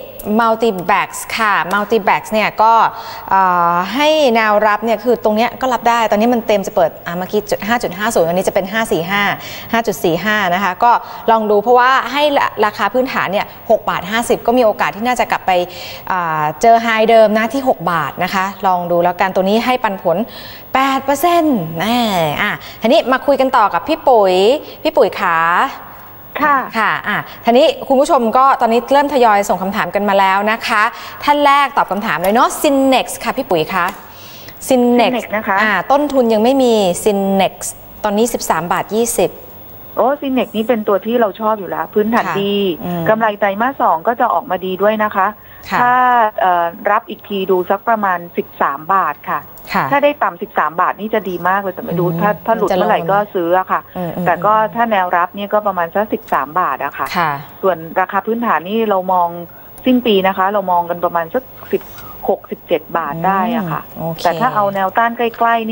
Multi-Bags ค่ะ Multi-Bags เนี่ยก็ให้แนวรับเนี่ยคือตรงเนี้ยก็รับได้ตอนนี้มันเต็มจะเปิดอ่ะเมื่อกี้ ห้าจุดห้าศูนย์ อันนี้จะเป็นห้าสี่ห้า ห้าจุดสี่ห้า นะคะก็ลองดูเพราะว่าให้ราคาพื้นฐานเนี่ยหกบาทห้าสิบก็มีโอกาสที่น่าจะกลับไปเจอไฮเดิมนะที่หกบาทนะคะลองดูแล้วกันตัวนี้ให้ปันผล แปดเปอร์เซ็นต์ แน่อ่ะทีนี้มาคุยกันต่อกับพี่ปุ๋ยพี่ปุ๋ยขา
ค่ะ
ค่ะอ่ะทีนี้คุณผู้ชมก็ตอนนี้เริ่มทยอยส่งคำถามกันมาแล้วนะคะท่านแรกตอบคำถามเลยเนาะ Synnex ค่ะพี่ปุ๋ยคะ Synnex
นะคะ
อ่าต้นทุนยังไม่มี Synnex ตอนนี้สิบสามบาทยี่สิบ
โอ้ Synnex นี่เป็นตัวที่เราชอบอยู่แล้วพื้นฐานดีกำไรไตรมาสสองก็จะออกมาดีด้วยนะคะถ้ารับอีกทีดูสักประมาณสิบสามบาทค่ะถ้าได้ต่ำสิบสามบาทนี่จะดีมากเลยแต่ไม่รู้ถ้าถ้าหลุดเมื่อไหร่ก็ซื้ออะค่ะแต่ก็ถ้าแนวรับนี่ก็ประมาณสักสิบสามบาทอะค่ะส่วนราคาพื้นฐานนี่เรามองสิ้นปีนะคะเรามองกันประมาณสักสิบหกสิบเจ็ดบาทได้อะค่ะแต่ถ้าเอาแนวต้านใกล้ๆเนี่ย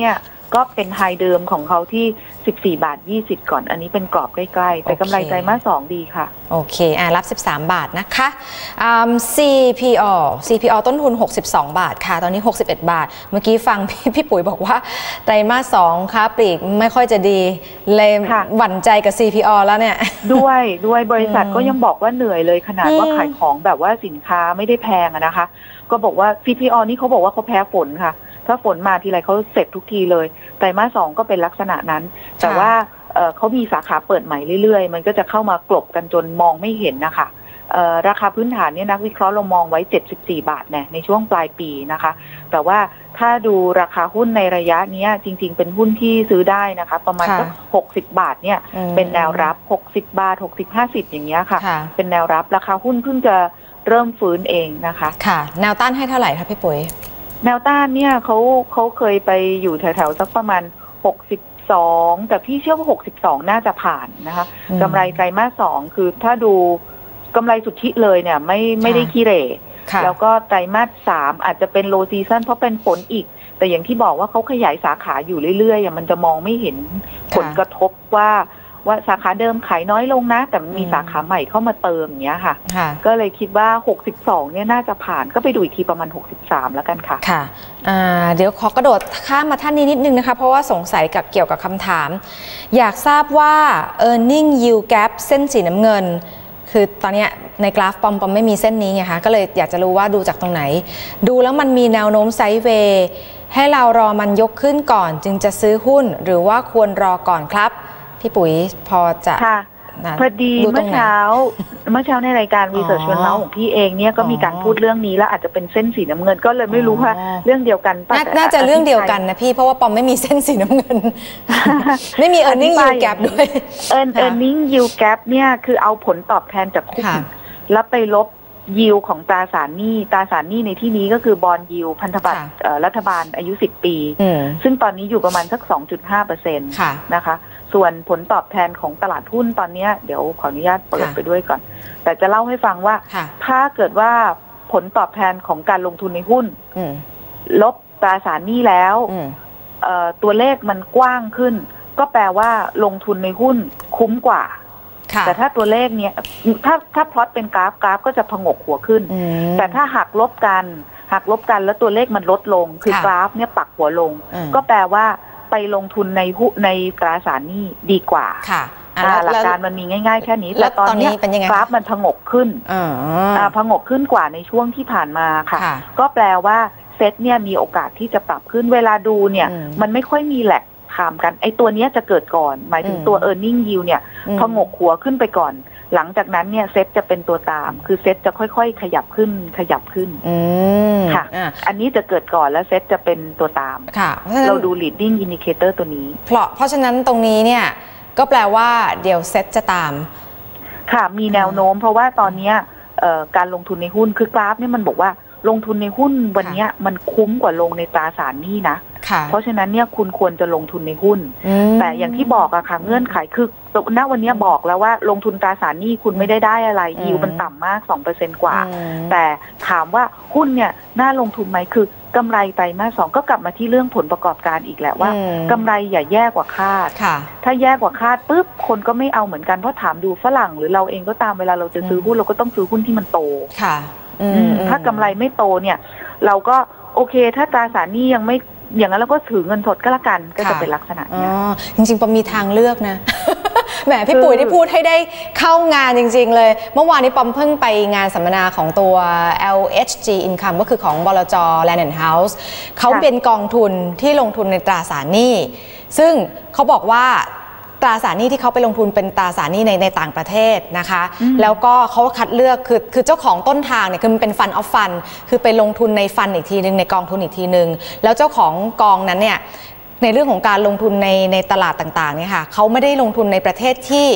ก็เป็นไฮเดิมของเขาที่สิบสี่บาทยี่สิบก่อนอันนี้เป็นกรอบใกล้ๆแต่กำไรไตรมาสสองดีค่ะ
โอเคอ่ะรับสิบสามบาทนะคะ ซี พี โอ ซี พี โอ ต้นทุนหกสิบสองบาทค่ะตอนนี้หกสิบเอ็ดบาทเมื่อกี้ฟัง พี่ พี่ปุ๋ยบอกว่าไตรมาสสองค้าปลีกไม่ค่อยจะดีเลยหวั่นใจกับ ซี พี โอ แล้วเนี่ย
ด้วยด้วยบริษัทก็ยังบอกว่าเหนื่อยเลยขนาดว่าขายของแบบว่าสินค้าไม่ได้แพงนะคะก็บอกว่า ซี พี โอ นี่เขาบอกว่าเขาแพ้ฝนค่ะถ้าฝนมาทีไรเขาเสร็จทุกทีเลยไตรมาสสองก็เป็นลักษณะนั้นแต่ว่าเขามีสาขาเปิดใหม่เรื่อยๆมันก็จะเข้ามากลบกันจนมองไม่เห็นนะคะราคาพื้นฐานเนี่ยนักวิเคราะห์เรามองไว้เจ็ดสิบสี่บาทเนี่ยในช่วงปลายปีนะคะแต่ว่าถ้าดูราคาหุ้นในระยะนี้จริงๆเป็นหุ้นที่ซื้อได้นะคะประมาณสักหกสิบบาทเนี่ยเป็นแนวรับหกสิบบาทหกสิบ ห้าสิบอย่างเงี้ยค่ะเป็นแนวรับราคาหุ้นเพิ่งจะเริ่มฟื้นเองนะคะ
ค่ะแนวต้านให้เท่าไหร่คะพี่ปุ๋ย
แนวต้านเนี่ยเขาเขาเคยไปอยู่แถวๆสักประมาณหกสิบสองแต่พี่เชื่อว่าหกสิบสองน่าจะผ่านนะคะกำไรไตรมาสสองคือถ้าดูกำไรสุทธิเลยเนี่ยไม่ไม่ได้ขี้เหร่แล้วก็ไตรมาสสามอาจจะเป็นโลซีซันเพราะเป็นฝนอีกแต่อย่างที่บอกว่าเขาขยายสาขาอยู่เรื่อยๆมันจะมองไม่เห็นผลกระทบว่าว่าสาขาเดิมขายน้อยลงนะแต่มีสาขาใหม่เข้ามาเติมอย่างเงี้ยค่ะก็เลยคิดว่าหกสิบสองเนี่ยน่าจะผ่านก็ไปดูอีกทีประมาณหกสิบสามแล้วกันค่ะ
ค่ะเดี๋ยวขอกระโดดข้ามมาท่านนี้นิดนึงนะคะเพราะว่าสงสัยกับเกี่ยวกับคำถามอยากทราบว่า earning yield gap เส้นสีน้ำเงินคือตอนนี้ในกราฟปอมปอมไม่มีเส้นนี้ไงคะก็เลยอยากจะรู้ว่าดูจากตรงไหนดูแล้วมันมีแนวโน้มไซด์เวย์ให้เรารอมันยกขึ้นก่อนจึงจะซื้อหุ้นหรือว่าควรรอก่อนครับพี่ปุ๋ยพอจะ
ค่ะพอดีเมื่อเช้าเมื่อเช้าในรายการ Research ชวนเมาส์ของพี่เองเนี่ยก็มีการพูดเรื่องนี้แล้วอาจจะเป็นเส้นสีน้ำเงินก็เลยไม่รู้ว่าเรื่องเดียวกัน
น่าจะเรื่องเดียวกันนะพี่เพราะว่าปอมไม่มีเส้นสีน้ำเงินไม่มี earning yield gap ด้วย
earning yield gap เนี่ยคือเอาผลตอบแทนจากหุ้นแล้วไปลบยิวของตราสารหนี้ตราสารหนี้ในที่นี้ก็คือบอนด์ยิวพันธบัตรรัฐบาลอายุสิบปีซึ่งตอนนี้อยู่ประมาณสัก สองจุดห้าเปอร์เซ็นต์ นะคะส่วนผลตอบแทนของตลาดหุ้นตอนนี้เดี๋ยวขออนุญาตเปิดไปด้วยก่อนแต่จะเล่าให้ฟังว่าถ้าเกิดว่าผลตอบแทนของการลงทุนในหุ้นลบตราสารหนี้แล้วตัวเลขมันกว้างขึ้นก็แปลว่าลงทุนในหุ้นคุ้มกว่าแต่ถ้าตัวเลขเนี้ยถ้าถ้าพลอตเป็นกราฟกราฟก็จะผงกหัวขึ้นแต่ถ้าหักลบกันหักลบกันแล้วตัวเลขมันลดลงคือกราฟเนี่ยปักหัวลงก็แปลว่าไปลงทุนในหุ้นในตราสารหนี้ดีกว่าหลักการมันมีง่ายๆแค่นี้แต่ตอนนี้กราฟมันผงกขึ้นผงกขึ้นกว่าในช่วงที่ผ่านมาค่ะก็แปลว่าเซ็ตเนี่ยมีโอกาสที่จะปรับขึ้นเวลาดูเนี่ยมันไม่ค่อยมีแหลกถามกันไอ้ตัวนี้จะเกิดก่อนหมายถึงตัว earning yield เนี่ยพองกหัวขึ้นไปก่อนหลังจากนั้นเนี่ยเซ็ตจะเป็นตัวตามคือเซ็ตจะค่อยๆขยับขึ้นขยับขึ้นค่ะอันนี้จะเกิดก่อนแล้วเซ็ตจะเป็นตัวตามเราดู leading indicator ตัวนี้
เพราะเพราะฉะนั้นตรงนี้เนี่ยก็แปลว่าเดี๋ยวเซ็ตจะตาม
ค่ะมีแนวโน้มเพราะว่าตอนนี้การลงทุนในหุ้นคือกราฟเนี่ยมันบอกว่าลงทุนในหุ้นวันนี้มันคุ้มกว่าลงในตราสารหนี้นะเพราะฉะนั้นเนี่ยคุณควรจะลงทุนในหุ้นแต่อย่างที่บอกอะค่ะเงื่อนไขคือณวันนี้บอกแล้วว่าลงทุนตราสารหนี้คุณไม่ได้ได้อะไรยิวมันต่ำมาก สองเปอร์เซ็นต์ กว่าแต่ถามว่าหุ้นเนี่ยน่าลงทุนไหมคือกำไรไตรมาสสองก็กลับมาที่เรื่องผลประกอบการอีกแหละว่ากำไรอย่าแย่กว่าคาดถ้าแย่กว่าคาดปุ๊บคนก็ไม่เอาเหมือนกันเพราะถามดูฝรั่งหรือเราเองก็ตามเวลาเราจะซื้อหุ้นเราก็ต้องซื้อหุ้นที่มันโตถ้ากำไรไม่โตเนี่ยเราก็โอเคถ้าตราสารหนี้ยังไม่อย่างนั้นเราก็ถือเงินสดก็แล้วกันก็จะเป็นลักษณะนี้
จริงๆปอมมีทางเลือกนะ แหมพี่ปุ๋ยได้พูดให้ได้เข้างานจริงๆเลยเมื่อวานนี้ปอมเพิ่งไปงานสัมมนาของตัว แอล เอช จี Income ก็คือของบลจ. Land and House เขาเป็นกองทุนที่ลงทุนในตราสารหนี้ซึ่งเขาบอกว่าตราสารหนี้ที่เขาไปลงทุนเป็นตราสารหนี้ในในต่างประเทศนะคะแล้วก็เขาคัดเลือกคือคือเจ้าของต้นทางเนี่ยคือมันเป็นฟันออฟฟันคือไปลงทุนในฟันอีกทีนึงในกองทุนอีกทีนึงแล้วเจ้าของกองนั้นเนี่ยในเรื่องของการลงทุนในในตลาดต่างๆเนี่ยค่ะเขาไม่ได้ลงทุนในประเทศที่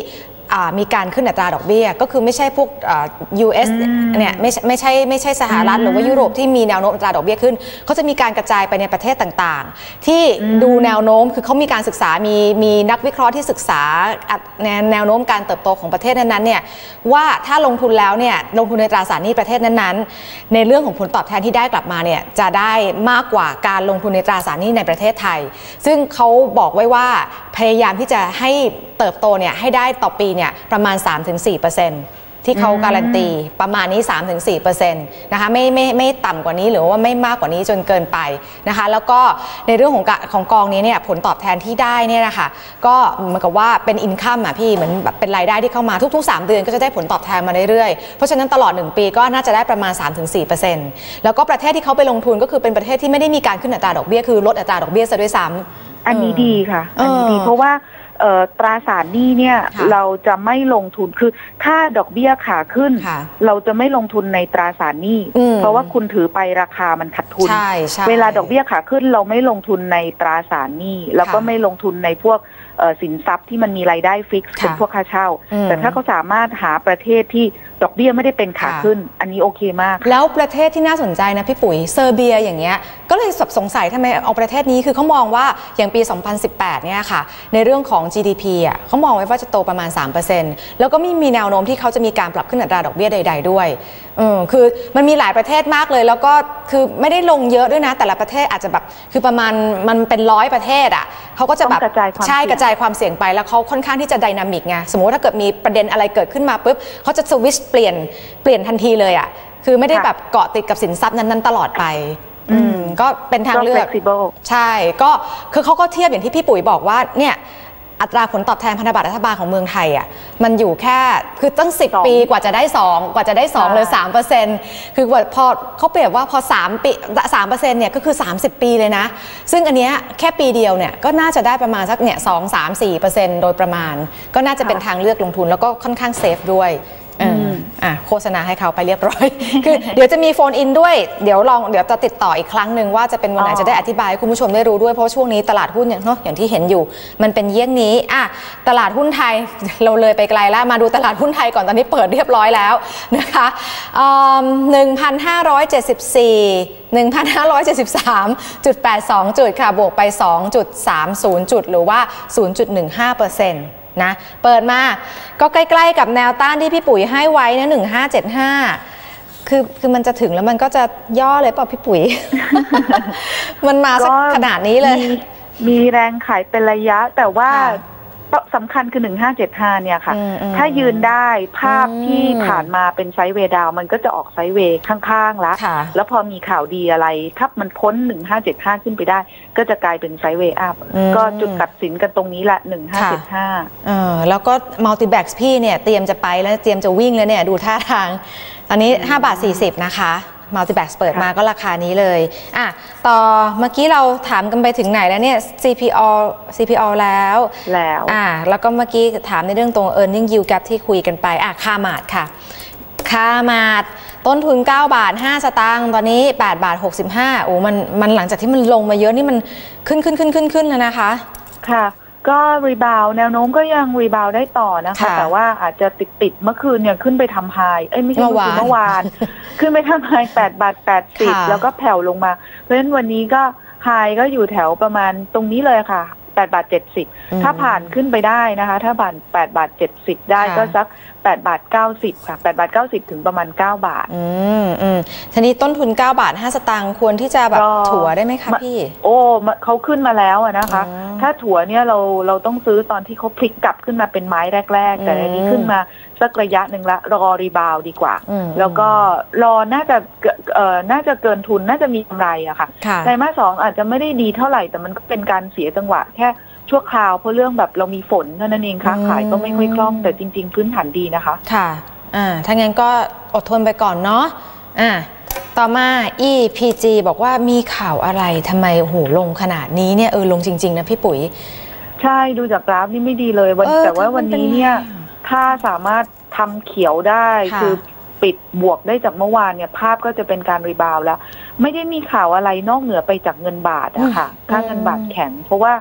มีการขึ้นอัตราดอกเบี้ยก็คือไม่ใช่พวก ยู เอส เนี่ยไม่ไม่ใช่ไม่ใช่สหรัฐหรือว่ายุโรปที่มีแนวโน้มอัตราดอกเบี้ยขึ้นเขาจะมีการกระจายไปในประเทศต่างๆที่ดูแนวโน้มคือเขามีการศึกษามีมีนักวิเคราะห์ที่ศึกษาแนวโน้มการเติบโตของประเทศนั้นๆเนี่ยว่าถ้าลงทุนแล้วเนี่ยลงทุนในตราสารหนี้ประเทศนั้นๆในเรื่องของผลตอบแทนที่ได้กลับมาเนี่ยจะได้มากกว่าการลงทุนในตราสารหนี้ในประเทศไทยซึ่งเขาบอกไว้ว่าพยายามที่จะให้เติบโตเนี่ยให้ได้ต่อปีเนี่ยประมาณ สามถึงสี่เปอร์เซ็นต์ ที่เขาการันตีประมาณนี้ สามถึงสี่เปอร์เซ็นต์ นะคะไม่ไม่ไม่ต่ำกว่านี้หรือว่าไม่มากกว่านี้จนเกินไปนะคะแล้วก็ในเรื่องของของกองนี้เนี่ยผลตอบแทนที่ได้เนี่ยนะคะก็เหมือนกับว่าเป็นอินคัมอ่ะพี่เหมือนแบบเป็นรายได้ที่เข้ามาทุกๆสามเดือนก็จะได้ผลตอบแทนมาเรื่อยๆเพราะฉะนั้นตลอดหนึ่งปีก็น่าจะได้ประมาณ สามถึงสี่เปอร์เซ็นต์ แล้วก็ประเทศที่เขาไปลงทุนก็คือเป็นประเทศที่ไม่ได้มีการขึ้นอัตราดอกเบี้ยคือลดอัตราดอกเบี้ยซะด้วยซ้ำ
อันนี้ดีค่ะอันนี้ดีเพราะว่าตราสารหนี้เนี่ยเราจะไม่ลงทุนคือถ้าดอกเบี้ยขาขึ้นเราจะไม่ลงทุนในตราสารหนี้เพราะว่าคุณถือไปราคามันขาดทุนเวลาดอกเบี้ยขาขึ้นเราไม่ลงทุนในตราสารหนี้แล้วก็ไม่ลงทุนในพวกสินทรัพย์ที่มันมีรายได้ฟิกซ์เป็นพวกค่าเช่าแต่ถ้าเขาสามารถหาประเทศที่ดอกเบี้ยไม่ได้เป็นขาขึ้นอันนี้โอเคมาก
แล้วประเทศที่น่าสนใจนะพี่ปุ๋ยเซอร์เบียอย่างเงี้ยก็เลยสงสัยทำไมเอาประเทศนี้คือเขามองว่าอย่างปีสองพันสิบแปดเนี่ยค่ะในเรื่องของ จี ดี พี อ่ะเขามองไว้ว่าจะโตประมาณ สามเปอร์เซ็นต์ แล้วก็ไม่มีแนวโน้มที่เขาจะมีการปรับขึ้นอัตราดอกเบี้ยใดๆด้วยเออคือมันมีหลายประเทศมากเลยแล้วก็คือไม่ได้ลงเยอะด้วยนะแต่ละประเทศอาจจะแบบคือประมาณมันเป็นร้อยประเทศอ่ะเขาก็จะแบบใช่กระจายความเสี่ยงไปแล้วเขาค่อนข้างที่จะไดนามิกไงสมมติถ้าเกิดมีประเด็นอะไรเกิดขึ้นมาปุ๊บเขาจะสวิตช์เปลี่ยนเปลี่ยนทันทีเลยอ่ะคือไม่ได้แบบเกาะติดกับสินทรัพย์นั้นๆตลอดไปอืมก็เป็นทางเลือกใช่ก็คือเขาก็เทียบอย่างที่พี่ปุ๋ยบอกว่าเนี่ยอัตราผลตอบแทนพันธบัตรรัฐบาลของเมืองไทยอ่ะมันอยู่แค่คือตั้งสิบปีกว่าจะได้สองกว่าจะได้สองเลยสามเปอร์เซ็นต์คือพอเขาเปรียบว่าพอสามปีสามเปอร์เซ็นต์เนี่ยก็คือสามสิบปีเลยนะซึ่งอันเนี้ยแค่ปีเดียวเนี่ยก็น่าจะได้ประมาณสักเนี่ยสองสามสี่เปอร์เซ็นต์โดยประมาณก็น่าจะเป็นทางเลือกลงทุนแล้วก็ค่อนข้างเซฟด้วยอ่าโฆษณาให้เขาไปเรียบร้อยคือเดี๋ยวจะมีโฟนอินด้วยเดี๋ยวลองเดี๋ยวจะติดต่ออีกครั้งหนึ่งว่าจะเป็นวันไหนจะได้อธิบายให้คุณผู้ชมได้รู้ด้วยเพราะช่วงนี้ตลาดหุ้นอย่างเนาะอย่างที่เห็นอยู่มันเป็นเยี่ยงนี้อ่ะตลาดหุ้นไทยเราเลยไปไกลแล้วมาดูตลาดหุ้นไทยก่อนตอนนี้เปิดเรียบร้อยแล้วนะคะหนึ่งพันห้าร้อยเจ็ดสิบสี่ หนึ่งพันห้าร้อยเจ็ดสิบสามจุดแปดสอง จุดค่ะบวกไป สองจุดสามศูนย์ จุดหรือว่า ศูนย์จุดหนึ่งห้าเปอร์เซ็นต์นะเปิดมาก็ใกล้ๆกับแนวต้านที่พี่ปุ๋ยให้ไว้นะหนึ่งพันห้าร้อยเจ็ดสิบห้าคือคือมันจะถึงแล้วมันก็จะย่อเลยเปล่าพี่ปุ๋ย มันมาสักขนาดนี้เลย
มีแรงขายเป็นระยะแต่ว่าสำคัญคือหนึ่งพันห้าร้อยเจ็ดสิบห้าเนี่ยค่ะถ้ายืนได้ภาพที่ผ่านมาเป็นไซด์เวย์ดาวมันก็จะออกไซด์เวย์ข้างๆแล้วแล้วพอมีข่าวดีอะไรถ้ามันพ้นหนึ่งพันห้าร้อยเจ็ดสิบห้าขึ้นไปได้ก็จะกลายเป็นไซด์เวย์อัพก็จุดตัดสินกันตรงนี้แหละหนึ่งพันห้าร้อยเจ็ดสิบห้า
เออแล้วก็มัลติแบ็กซ์พี่เนี่ยเตรียมจะไปแล้วเตรียมจะวิ่งแล้วเนี่ยดูท่าทางตอนนี้ห้าบาทสี่สิบนะคะมัลติแบ็กซ์เปิดมาก็ราคานี้เลยอ่ะต่อเมื่อกี้เราถามกันไปถึงไหนแล้วเนี่ย ซี พี โอ ซี พี โอ แล้ว
แล้ว
อ่ะแล้วก็เมื่อกี้ถามในเรื่องตรง earning yield gap ที่คุยกันไปอ่ะค่ามาดค่ะค่ามาดต้นทุนเก้าบาทห้าสตางค์ตอนนี้แปดบาทหกสิบห้าโอ้มันมันหลังจากที่มันลงมาเยอะนี่มันขึ้นขึ้นขึ้นขึ้นขึ้นแล้วนะคะ
ค่ะก็รีบาวแนวโน้มก็ยังรีบาวได้ต่อนะคะแต่ว่าอาจจะติดติดเมื่อคืนเนี่ยขึ้นไปทำไฮเอ้ยไม่ใช่เมื่อคืนเมื่อวานขึ้นไปทำไฮแปดบาทแปดสิบแล้วก็แผ่วลงมาเพราะฉะนั้นวันนี้ก็ไฮก็อยู่แถวประมาณตรงนี้เลยค่ะแปดบาทเจ็ดสิบถ้าผ่านขึ้นไปได้นะคะถ้าผ่านแปดบาทเจ็ดสิบได้ก็สักแปดบาทเก้าสิบค่ะแปดบาทเก้าสิบถึงประมาณเก้าบาท
อืมอืมทีนี้ต้นทุนเก้าบาทห้าสตางค์ควรที่จะแบบถัวได้ไหมคะพี่
โอ้เขาขึ้นมาแล้วนะคะถ้าถัวเนี่ยเราเราต้องซื้อตอนที่เขาพลิกกลับขึ้นมาเป็นไม้แรกๆแต่อันนี้ขึ้นมาสักระยะหนึ่งละรอรีบาวดีกว่าแล้วก็รอน่าจะเอ่อน่าจะเกินทุนน่าจะมีกำไรอะค่ะไตรมาสสองอาจจะไม่ได้ดีเท่าไหร่แต่มันก็เป็นการเสียจังหวะแค่ชั่วคราวเพราะเรื่องแบบเรามีฝนเท่านั้นเองค่ะขายก็ไม่ค่อยคล่องแต่จริงๆพื้นฐานดีนะคะ
ค่ะอ่าถ้างั้นก็อดทนไปก่อนเนาะอ่าต่อมา อี พี จี บอกว่ามีข่าวอะไรทำไมโอ้โหลงขนาดนี้เนี่ยเออลงจริงๆนะพี่ปุ๋ย
ใช่ดูจากกราฟนี่ไม่ดีเลยวันแต่ว่าวันนี้เนี่ยถ้าสามารถทำเขียวได้คือปิดบวกได้จากเมื่อวานเนี่ยภาพก็จะเป็นการรีบาวแล้วไม่ได้มีข่าวอะไรนอกเหนือไปจากเงินบาทนะคะค่าเงินบาทแข็งเพราะว่า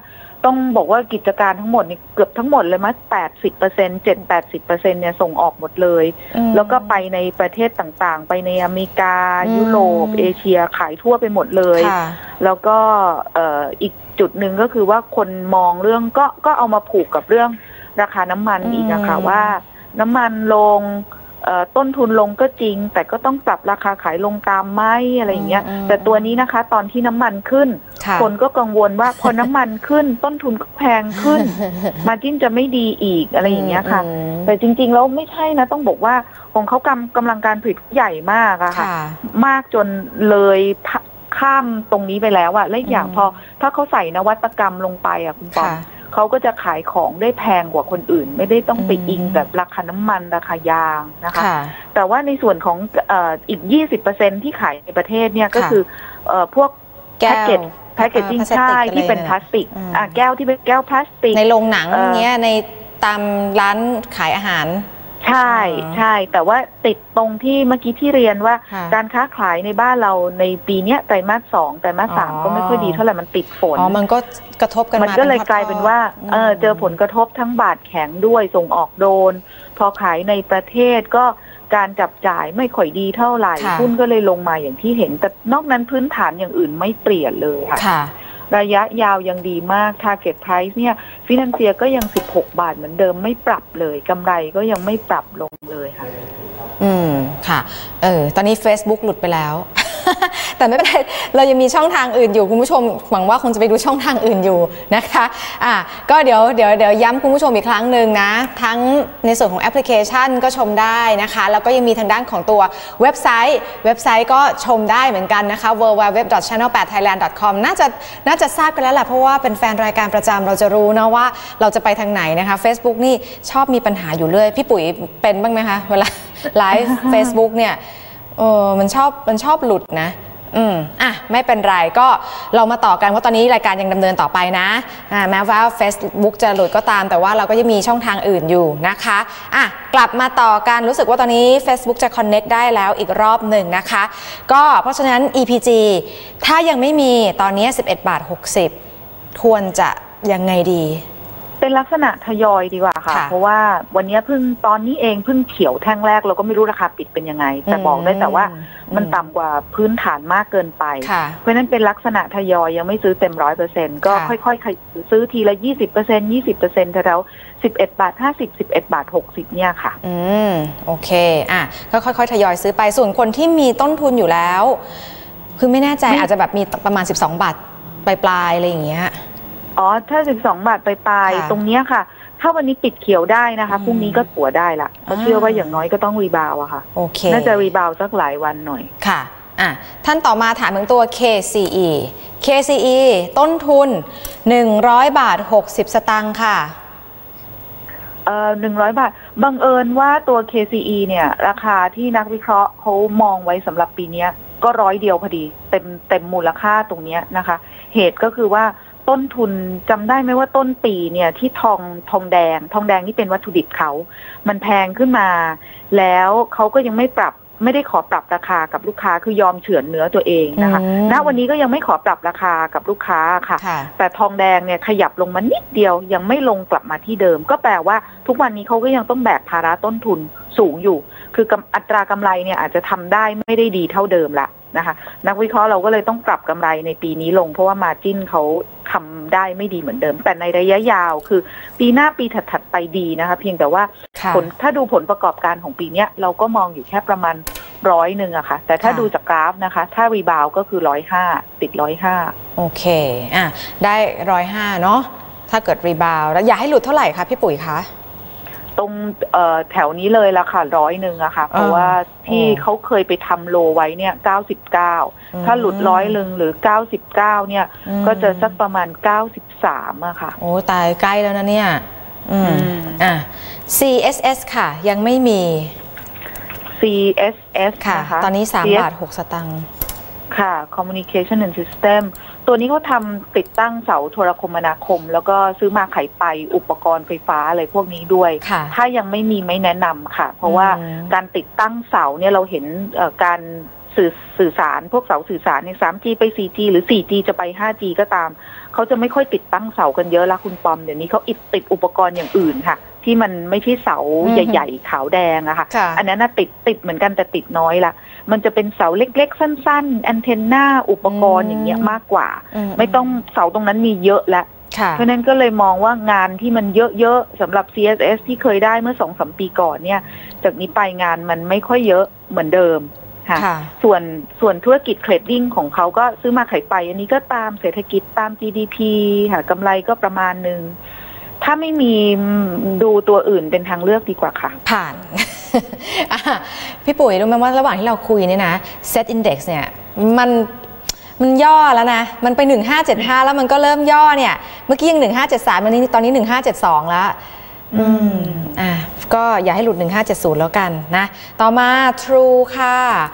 ต้องบอกว่ากิจการทั้งหมดนี่เกือบทั้งหมดเลยมั้ยแปดสิบเปอร์เซ็นต์ เจ็ด แปดสิบเปอร์เซ็นต์ เนี่ยส่งออกหมดเลยแล้วก็ไปในประเทศต่างๆไปในอเมริกายุโรปเอเชียขายทั่วไปหมดเลยแล้วก็เอ่ออีกจุดหนึ่งก็คือว่าคนมองเรื่องก็ก็เอามาผูกกับเรื่องราคาน้ำมันอีกนะคะว่าน้ำมันลงต้นทุนลงก็จริงแต่ก็ต้องปรับราคาขายลงตามไหมอะไรอย่างเงี้ยแต่ตัวนี้นะคะตอนที่น้ำมันขึ้นคนก็กังวลว่าพอน้ำมันขึ้นต้นทุนก็แพงขึ้นมาจิ้นจะไม่ดีอีกอะไรอย่างเงี้ยค่ะแต่จริงๆแล้วไม่ใช่นะต้องบอกว่าของเขากำกำลังการผลิตใหญ่มากอะค่ะมากจนเลยข้ามตรงนี้ไปแล้วอะและอย่างพอถ้าเขาใส่นวัตกรรมลงไปอะคุณปอมเขาก็จะขายของได้แพงกว่าคนอื่นไม่ได้ต้องไปอิงแบบราคาน้ำมันราคายางนะคะแต่ว่าในส่วนของอีก ยี่สิบเปอร์เซ็นต์ ที่ขายในประเทศเนี่ยก็คือพวกแพ็กเกจแพ็กเกจจิ้งใช่ที่เป็นพลาสติกแก้วที่เป็นแก้วพลาสติก
ในโรงหนังเนี้ยในตามร้านขายอาหาร
ใช่ใช่แต่ว่าติดตรงที่เมื่อกี้ที่เรียนว่าการค้าขายในบ้านเราในปีนี้ไตรมาสสองไตรมาสสามก็ไม่ค่อยดีเท่าไหร่มันติดฝน
อ๋อมันก็กระทบกันมา
มันก็เลยกลายเป็นว่าเออเจอผลกระทบทั้งบาทแข็งด้วยส่งออกโดนพอขายในประเทศก็การจับจ่ายไม่ค่อยดีเท่าไหร่หุ้นก็เลยลงมาอย่างที่เห็นแต่นอกนั้นพื้นฐานอย่างอื่นไม่เปลี่ยนเลยค่ะระยะยาวยังดีมาก Target Price เนี่ยฟินันเซียก็ยังสิบหกบาทเหมือนเดิมไม่ปรับเลยกำไรก็ยังไม่ปรับลงเลยค่ะ
อืมค่ะเออตอนนี้ Facebook หลุดไปแล้ว แต่ไม่เป็นไรเรายังมีช่องทางอื่นอยู่คุณผู้ชมหวังว่าคงจะไปดูช่องทางอื่นอยู่นะคะอ่ะก็เดี๋ยวเดี๋ยวเดี๋ยวย้ำคุณผู้ชมอีกครั้งหนึ่งนะทั้งในส่วนของแอปพลิเคชันก็ชมได้นะคะแล้วก็ยังมีทางด้านของตัวเว็บไซต์เว็บไซต์ก็ชมได้เหมือนกันนะคะ ดับเบิลยู ดับเบิลยู ดับเบิลยู ดอท ชาแนล แปด ไทยแลนด์ ดอท คอม น่าจะน่าจะทราบกันแล้วแหละเพราะว่าเป็นแฟนรายการประจำเราจะรู้นะว่าเราจะไปทางไหนนะคะ Facebook นี่ชอบมีปัญหาอยู่เรื่อยพี่ปุ๋ยเป็นบ้างไหมคะเวลาไลฟ์ Facebook เนี่ยเออมันชอบมันชอบหลุดนะอืมอ่ะไม่เป็นไรก็เรามาต่อกันว่าตอนนี้รายการยังดำเนินต่อไปนะอ่าแม้ว่า Facebook จะหลุดก็ตามแต่ว่าเราก็ยังมีช่องทางอื่นอยู่นะคะอ่ะกลับมาต่อกันรู้สึกว่าตอนนี้ Facebook จะ Connect ได้แล้วอีกรอบหนึ่งนะคะก็เพราะฉะนั้น อี พี จี ถ้ายังไม่มีตอนนี้สิบเอ็ดบาทหกสิบควรจะยังไงดี
เป็นลักษณะทยอยดีกว่าค่ะเพราะว่าวันนี้เพิ่งตอนนี้เองเพิ่งเขียวแท่งแรกเราก็ไม่รู้ราคาปิดเป็นยังไงแต่บอกได้แต่ว่ามันต่ำกว่าพื้นฐานมากเกินไปเพราะนั้นเป็นลักษณะทยอยยังไม่ซื้อเต็มร้อยเปอร์เซ็นต์ก็ค่อยๆซื้อทีละยี่สิบเปอร์เซ็นต์ยี่สิบเปอร์เซ็นต์แล้วสิบเอ็ดบาทห้าสิบ สิบเอ็ดบาทหกสิบเนี่ยค่ะ
อืมโอเคอ่ะก็ค่อยๆทยอยซื้อไปส่วนคนที่มีต้นทุนอยู่แล้วคือไม่แน่ใจอาจจะแบบมีประมาณสิบสองบาทปลายๆอะไรอย่างเงี้ย
อ๋อถ้าสิบสองบาทไปปลายตรงเนี้ยค่ะถ้าวันนี้ปิดเขียวได้นะคะพรุ่งนี้ก็ตั๋วได้ละเขาเชื่อว่าอย่างน้อยก็ต้องรีบาวอะค่ะ
โอเค
น่าจะรีบาวสักหลายวันหน่อย
ค่ะอ่ะท่านต่อมาถามถึงตัว เค ซี อี เค ซี อี ต้นทุนหนึ่งร้อยบาทหกสิบสตางค์ค่ะ
เอ่อหนึ่งร้อยบาทบังเอิญว่าตัว เค ซี อี เนี่ยราคาที่นักวิเคราะห์เขามองไว้สำหรับปีนี้ก็ร้อยเดียวพอดีเต็มเต็มมูลค่าตรงนี้นะคะเหตุก็คือว่าต้นทุนจำได้ไหมว่าต้นปีเนี่ยที่ทองทองแดงทองแดงนี่เป็นวัตถุดิบเขามันแพงขึ้นมาแล้วเขาก็ยังไม่ปรับไม่ได้ขอปรับราคากับลูกค้าคือยอมเฉือนเนื้อตัวเองนะคะณวันนี้ก็ยังไม่ขอปรับราคากับลูกค้าค่ะแต่ทองแดงเนี่ยขยับลงมานิดเดียวยังไม่ลงกลับมาที่เดิมก็แปลว่าทุกวันนี้เขาก็ยังต้องแบกภาระต้นทุนสูงอยู่คืออัตรากำไรเนี่ยอาจจะทำได้ไม่ได้ดีเท่าเดิมละนะคะนักวิเคราะห์เราก็เลยต้องปรับกำไรในปีนี้ลงเพราะว่ามาร์จิ้นเขาทำได้ไม่ดีเหมือนเดิมแต่ในระยะยาวคือปีหน้าปีถัดๆไปดีนะคะเพียงแต่ว่าผลถ้าดูผลประกอบการของปีนี้เราก็มองอยู่แค่ประมาณร้อยหนึ่งอะค่ะแต่ถ้าดูจากกราฟนะคะถ้ารีบาวก็คือร้อยห้าติดร้อยห้า
โอเคอ่ะได้ร้อยห้าเนาะถ้าเกิดรีบาวแล้วอยากให้หลุดเท่าไหร่คะพี่ปุ๋ยคะ
ตรงแถวนี้เลยละค่ะร้อยหนึ่งอะค่ะเพราะว่าที่เขาเคยไปทำโลไว้เนี่ยเก้าสิบเก้าถ้าหลุดร้อยหนึ่งหรือเก้าสิบเก้าเนี่ยก็จะสักประมาณเก้าสิบสามอะค่ะ
โอ้ตายใกล้แล้วนะเนี่ยอืมอ่ะ ซี เอส เอส ค่ะยังไม่มี
ซี เอส เอส
ค่ะตอนนี้สามบาทหกสตางค์
ค่ะ Communication and System ตัวนี้เขาทำติดตั้งเสาโทรคมนาคมแล้วก็ซื้อมาขายไปอุปกรณ์ไฟฟ้าอะไรพวกนี้ด้วยถ้ายังไม่มีไม่แนะนำค่ะเพราะว่าการติดตั้งเสาเนี่ยเราเห็นการสื่อสื่อสารพวกเสาสื่อสารใน ทรีจี ไป โฟร์จี หรือ โฟร์จี จะไป ไฟว์จี ก็ตามเขาจะไม่ค่อยติดตั้งเสากันเยอะละคุณปอมเดี๋ยวนี้เขาติดอุปกรณ์อย่างอื่นค่ะที่มันไม่ใช่เสาใหญ่ๆขาวแดงอะค่ะอันนั้นน่ะติดติดเหมือนกันแต่ติดน้อยละมันจะเป็นเสาเล็กๆสั้นๆแอนเทนนาอุปกรณ์อย่างเงี้ยมากกว่าไม่ต้องเสาตรงนั้นมีเยอะแล้วเพราะนั้นก็เลยมองว่างานที่มันเยอะๆสำหรับ ซี เอส เอส ที่เคยได้เมื่อ สองถึงสาม ปีก่อนเนี่ยจากนี้ไปงานมันไม่ค่อยเยอะเหมือนเดิมค่ะส่วนส่วนธุรกิจเทรดดิ้งของเขาก็ซื้อมาขายไปอันนี้ก็ตามเศรษฐกิจตาม จี ดี พี ค่ะกำไรก็ประมาณนึงถ้าไม่มีดูตัวอื่นเป็นทางเลือกดีกว่าค่ะ
ผ่าน พี่ปุ๋ยรู้ไหมว่าระหว่างที่เราคุยเนี่ยนะ Set Index เนี่ยมันมันย่อแล้วนะมันไปหนึ่งห้าเจ็ดห้าแล้วมันก็เริ่มย่อเนี่ยเมื่อกี้ยังหนึ่งห้าเจ็ดสามวันนี้ตอนนี้หนึ่งห้าเจ็ดสองแล้วอืมอ่ะก็อย่าให้หลุดหนึ่งห้าเจ็ดศูนย์แล้วกันนะต่อมา True ค่ะ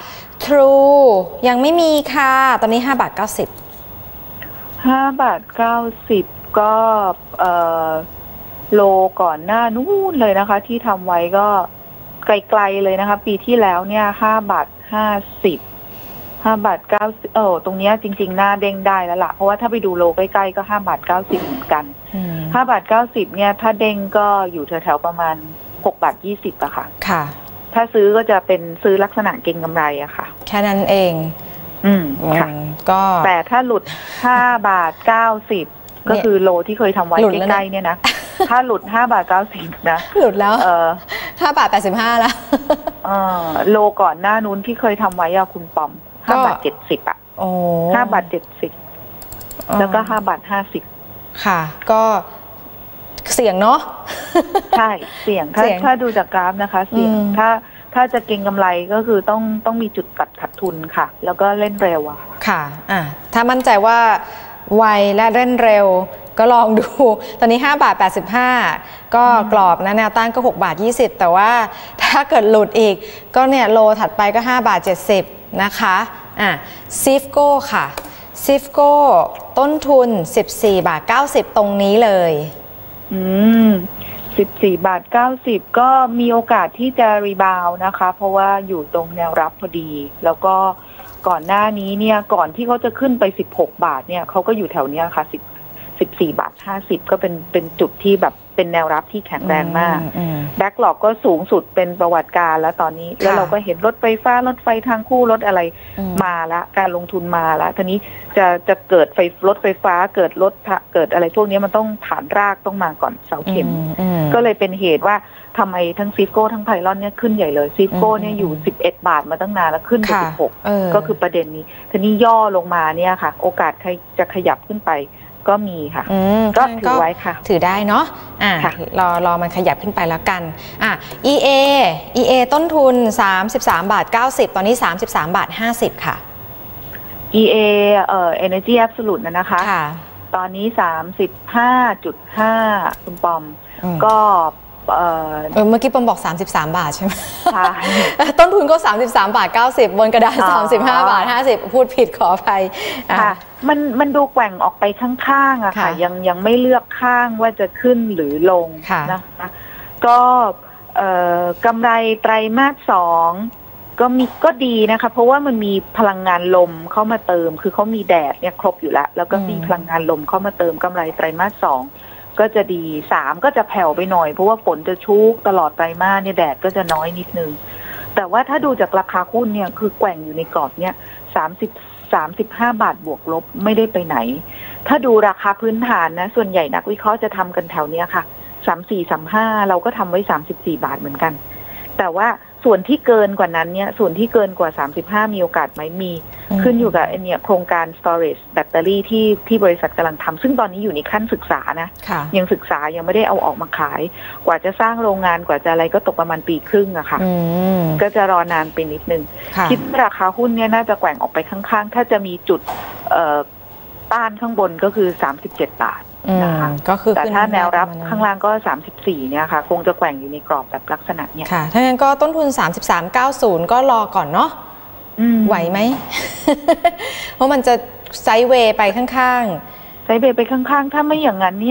True ยังไม่มีค่ะตอนนี้ห้าบาทเก้าสิบ
ห้าบาทเก้าสิบก็เอ่อโลก่อนหน้านู้นเลยนะคะที่ทำไว้ก็ไกลๆเลยนะคะปีที่แล้วเนี่ยห้าบาทห้าสิบห้าบาทเก้าสิบเออตรงนี้จริงๆหน้าเด้งได้แล้วล่ะเพราะว่าถ้าไปดูโลใกล้ๆก็ห้าบาทเก้าสิบเหมือนกันห้าบาทเก้าสิบเนี่ยถ้าเด้งก็อยู่แถวๆประมาณหกบาทยี่สิบอะค่ะค่ะถ้าซื้อก็จะเป็นซื้อลักษณะเก็งกำไรอะค่ะ
แค่นั้นเอง
อืมค่ะก็แต่ถ้าหลุดห้าบาทเก้าสิบก็คือโลที่เคยทำไว้ใกล้ๆเนี่ยนะถ้าหลุดห้าบาทเก้าสิบนะ
หลุดแล้วเออห้าบาทแปดสิบห้าแล้ว
เออโลก่อนหน้านู้นที่เคยทำไว้อะคุณปอมห้าบาทเจ็ดสิบอะโอ้ห้าบาทเจ็ดสิบแล้วก็ห้าบาทห้าสิบ
ค่ะก็เสี่ยงเนาะ
ใช่เสี่ยงถ้าถ้าดูจากกราฟนะคะเสี่ยงถ้าถ้าจะเก็งกำไรก็คือต้องต้องมีจุดตัดขาดทุนค่ะแล้วก็เล่นเร็วอะ
ค่ะอ่ะถ้ามั่นใจว่าไวและเล่นเร็วก็ลองดูตอนนี้ห้าบาทแปดสิบห้าก็กรอบนะแนวต้านก็หกบาทยี่สิบแต่ว่าถ้าเกิดหลุดอีกก็เนี่ยโลถัดไปก็ห้าบาทเจ็ดสิบนะคะอ่ะซิฟโก้ค่ะซิฟโก้ต้นทุนสิบสี่บาทเก้าสิบตรงนี้เลย
อืมสิบสี่บาทเก้าสิบก็มีโอกาสที่จะรีบาวนะคะเพราะว่าอยู่ตรงแนวรับพอดีแล้วก็ก่อนหน้านี้เนี่ยก่อนที่เขาจะขึ้นไปสิบหกบาทเนี่ยเขาก็อยู่แถวเนี้ยค่ะสิบ สิบสี่บาทห้าสิบก็เป็นเป็นจุดที่แบบเป็นแนวรับที่แข็งแรงมากแบ็คหลอกก็สูงสุดเป็นประวัติการแล้วตอนนี้แล้วเราก็เห็นรถไฟฟ้ารถไฟทางคู่รถอะไรมาละการลงทุนมาละทีนี้จะจะเกิดไฟรถไฟฟ้าเกิดรถเกิดอะไรพวกนี้มันต้องฐานรากต้องมาก่อนเสาเข็มก็เลยเป็นเหตุว่าทำไมทั้งซิฟโก้ทั้งไพลอนเนี่ยขึ้นใหญ่เลยซิฟโก้เนี่ยอยู่สิบเอ็ดบาทมาตั้งนานแล้วขึ้นไปสิบหกก็คือประเด็นนี้ทีนี้ย่อลงมาเนี่ยค่ะโอกาสจะขยับขึ้นไปก็มีค่ะก็ถือไว้ค่ะ
ถือได้เนาะอ่ารอรอมันขยับขึ้นไปแล้วกันอ่ะ อี เอ อี เอ ต้นทุนสามสิบสามบาทเก้าสิบตอนนี้สามสิบสามบาทห้าสิบค่ะ
อี เอ เอ่อ Energy Absolute นะนะคะตอนนี้สามสิบห้าจุดห้าคุณปอมก็เอ
อเมื่อกี้ปอมบอกสามสิบสามบาทใช่ไหมใช่ต้นทุนก็สามสิบสามบาทเก้าสิบบนกระดานสามสิบห้าบาทห้าสิบพูดผิดขออภัย
ค่ะมันมันดูแกว่งออกไปข้างๆอะค่ะยังยังไม่เลือกข้างว่าจะขึ้นหรือลงนะคะก็กำไรไตรมาสสองก็มีก็ดีนะคะเพราะว่ามันมีพลังงานลมเข้ามาเติมคือเขามีแดดเนี่ยครบอยู่แล้วแล้วก็มีพลังงานลมเข้ามาเติมกำไรไตรมาสสองก็จะดีสามก็จะแผ่วไปหน่อยเพราะว่าฝนจะชุกตลอดไตรมาสเนี่ยแดดก็จะน้อยนิดนึงแต่ว่าถ้าดูจากราคาหุ้นเนี่ยคือแกว่งอยู่ในกรอบเนี่ยสามสิบสามสิบห้าบาทบวกลบไม่ได้ไปไหนถ้าดูราคาพื้นฐานนะส่วนใหญ่นักวิเคราะห์จะทำกันแถวเนี้ยค่ะสามสี่สามห้าเราก็ทำไว้สามสิบสี่บาทเหมือนกันแต่ว่าส่วนที่เกินกว่านั้นเนี่ยส่วนที่เกินกว่าสามสิบห้ามีโอกาสไหมมีขึ้นอยู่กับไอเนี่ยโครงการ storage แบตเตอรี่ที่ที่บริษัทกำลังทำซึ่งตอนนี้อยู่ในขั้นศึกษานะยังศึกษายังไม่ได้เอาออกมาขายกว่าจะสร้างโรงงานกว่าจะอะไรก็ตกประมาณปีครึ่งอะค่ะก็จะรอนานไปนิดนึงคิดราคาหุ้นเนี่ยน่าจะแกว่งออกไปข้างๆถ้าจะมีจุดต้านข้างบนก็คือสามสิบเจ็ดบาทนะคะก็คือแต่ถ้าแนวรับข้างล่างก็สามสิบสี่เนี่ยค่ะคงจะแกว่งอยู่ในกรอบแบบลักษณะเนี้ย
ค่ะถ้างั้นก็ต้นทุนสามสิบสามเก้าสิบก็รอก่อนเนาะไหวไหม เพราะมันจะไซด์เวย์ไปข้างๆ
ไซด์เวย์ไปข้างๆถ้าไม่อย่างนั้นเนี่ยก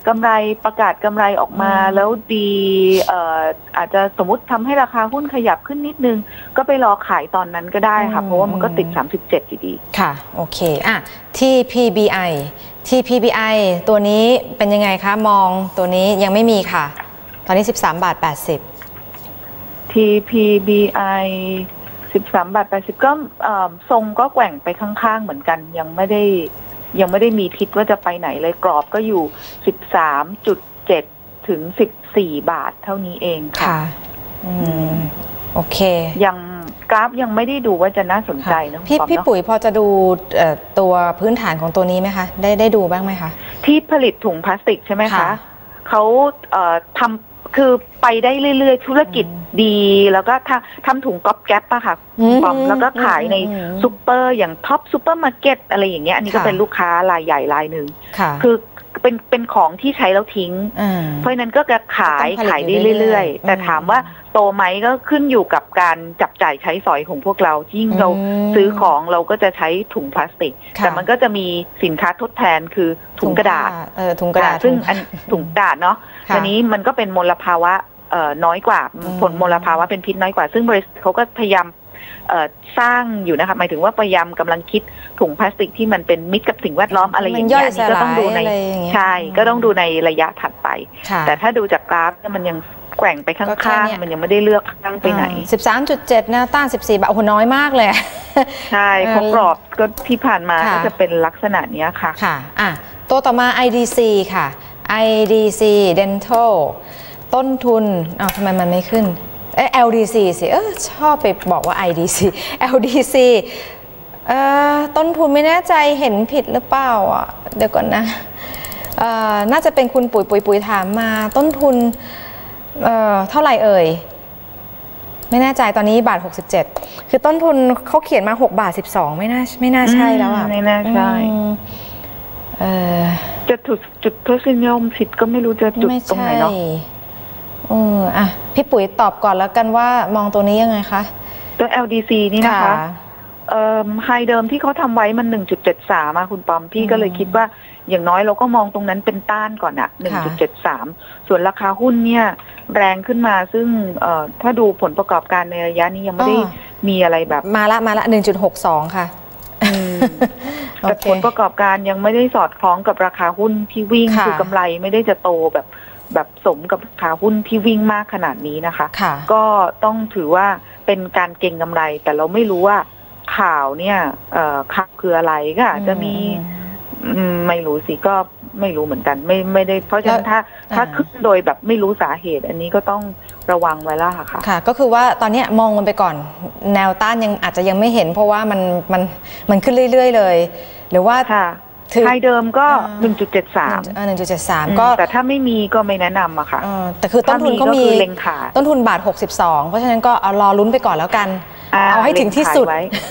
กำไรประกาศกำไรออกมาแล้วดีเอ่ออาจจะสมมติทำให้ราคาหุ้นขยับขึ้นนิดนึงก็ไปรอขายตอนนั้นก็ได้ค่ะเพราะว่ามันก็ติดสามสิบเจ็ดอยู่ดี
ค่ะโอเคอ่ะที่ พี บี ไอ ที่ พี บี ไอ ตัวนี้เป็นยังไงคะมองตัวนี้ยังไม่มีค่ะตอนนี้สิบสามบาทแปดสิบ
ที พี บี ไอ สิบสามบาทแปดสิบก็ทรงก็แกว่งไปข้างๆเหมือนกันยังไม่ได้ยังไม่ได้มีทิศว่าจะไปไหนเลยกรอบก็อยู่ สิบสามจุดเจ็ด ถึงสิบสี่บาทเท่านี้เองค่ะ
อืมโอเค
ยังกราฟยังไม่ได้ดูว่าจะน่าสนใจนะ
พี่พี่ปุ๋ยพอจะดูตัวพื้นฐานของตัวนี้ไหมคะได้ได้ดูบ้างไหมคะ
ที่ผลิตถุงพลาสติกใช่ไหมคะเขาทำคือไปได้เรื่อยๆธุรกิจดีแล้วก็ทำถุงก๊อบแก๊ปอะค่ะปอมแล้วก็ขายในซูเปอร์อย่างท็อปซูเปอร์มาร์เก็ตอะไรอย่างเงี้ยอันนี้ก็เป็นลูกค้ารายใหญ่รายหนึ่งคือเป็นเป็นของที่ใช้แล้วทิ้งเพราะนั้นก็จะขายขายได้เรื่อยๆแต่ถามว่าโตไหมก็ขึ้นอยู่กับการจับจ่ายใช้สอยของพวกเรายิ่งเราซื้อของเราก็จะใช้ถุงพลาสติกแต่มันก็จะมีสินค้าทดแทนคือถุงกระดาษ
ถุงกระดาษ
ซึ่งอันถุงกระดาษเนาะอันนี้มันก็เป็นมลภาวะน้อยกว่าผลมลภาวะเป็นพิษน้อยกว่าซึ่งบริษัทเขาก็พยายามสร้างอยู่นะคะหมายถึงว่าพยายามกำลังคิดถุงพลาสติกที่มันเป็นมิตรกับสิ่งแวดล้อมอะไรอย่างเงี้ยอันนี้ก็ต้องดูในใช่ก็ต้องดูในระยะถัดไปแต่ถ้าดูจากกราฟมันยังแกว่งไปข้างๆมันยังไม่ได้เลือกข้างไปไหน
สิบสามจุดเจ็ด แนวต้านสิบสี่บาทโอ้โหน้อยมากเลย
ใช่เพราะกรอบก็ที่ผ่านมาก็จะเป็นลักษณะนี้ค่ะ
ค่ะอ่ะตัวต่อมา ไอ ดี ซี ค่ะ ไอ ดี ซี Dental ต้นทุนอ้าวทำไมมันไม่ขึ้นเออ แอล ดี ซี สิเออชอบไปบอกว่า ไอ ดี ซี แอล ดี ซี เอ่อต้นทุนไม่แน่ใจเห็นผิดหรือเปล่าอ่ะเดี๋ยวก่อนนะเอ่อน่าจะเป็นคุณปุ๋ยปุ๋ยปุ๋ยถามมาต้นทุนเอ่อเท่าไหร่เอ่ยไม่แน่ใจตอนนี้บาทหกสิบเจ็ดคือต้นทุนเขาเขียนมาหกบาทสิบสองไม่น่าไม่น่าใช่แล้วอ่ะ
ไม่น่าใช่เอ่อจะจุดจุดทศนิยมผิดก็ไม่รู้จะจุดตรงไหนเนาะ
เอออ่ะพี่ปุ๋ยตอบก่อนแล้วกันว่ามองตัวนี้ยังไงคะ
ตัว แอล ดี ซี นี่นะคะเอ่อไฮเดิมที่เขาทำไว้มัน หนึ่งจุดเจ็ดสาม มาคุณปอมพี่ก็เลยคิดว่าอย่างน้อยเราก็มองตรงนั้นเป็นต้านก่อนอะ หนึ่งจุดเจ็ดสาม ส่วนราคาหุ้นเนี่ยแรงขึ้นมาซึ่งเอ่อถ้าดูผลประกอบการในระยะนี้ยังไม่ได้มีอะไรแบบ
มาละมาละ หนึ่งจุดหกสอง ค่ะ
แต่ผลประกอบการยังไม่ได้สอดคล้องกับราคาหุ้นที่วิ่งคือกำไรไม่ได้จะโตแบบแบบสมกับราคาหุ้นที่วิ่งมากขนาดนี้นะคะก็ต้องถือว่าเป็นการเก็งกำไรแต่เราไม่รู้ว่าข่าวเนี่ยข่าวคืออะไรก็อาจจะมีไม่รู้สิก็ไม่รู้เหมือนกันไม่ไม่ได้เพราะฉะนั้นถ้าถ้าขึ้นโดยแบบไม่รู้สาเหตุอันนี้ก็ต้องระวังไว้แล้วค่ะ
ค่ะก็คือว่าตอนนี้มองมันไปก่อนแนวต้านยังอาจจะยังไม่เห็นเพราะว่ามันมันมันขึ้นเรื่อยๆเลยหรือว่า
ไฮเดิมก็ หนึ่งจุดเจ็ดสาม
อ่า หนึ่งจุดเจ็ดสาม ก็
แต่ถ้าไม่มีก็ไม่แนะนำอะค่ะ
แต่คือต้นทุนก็มีต้นทุนบาทหกสิบสองเพราะฉะนั้นก็เอารอลุ้นไปก่อนแล้วกันเอาให้ถึงที่สุด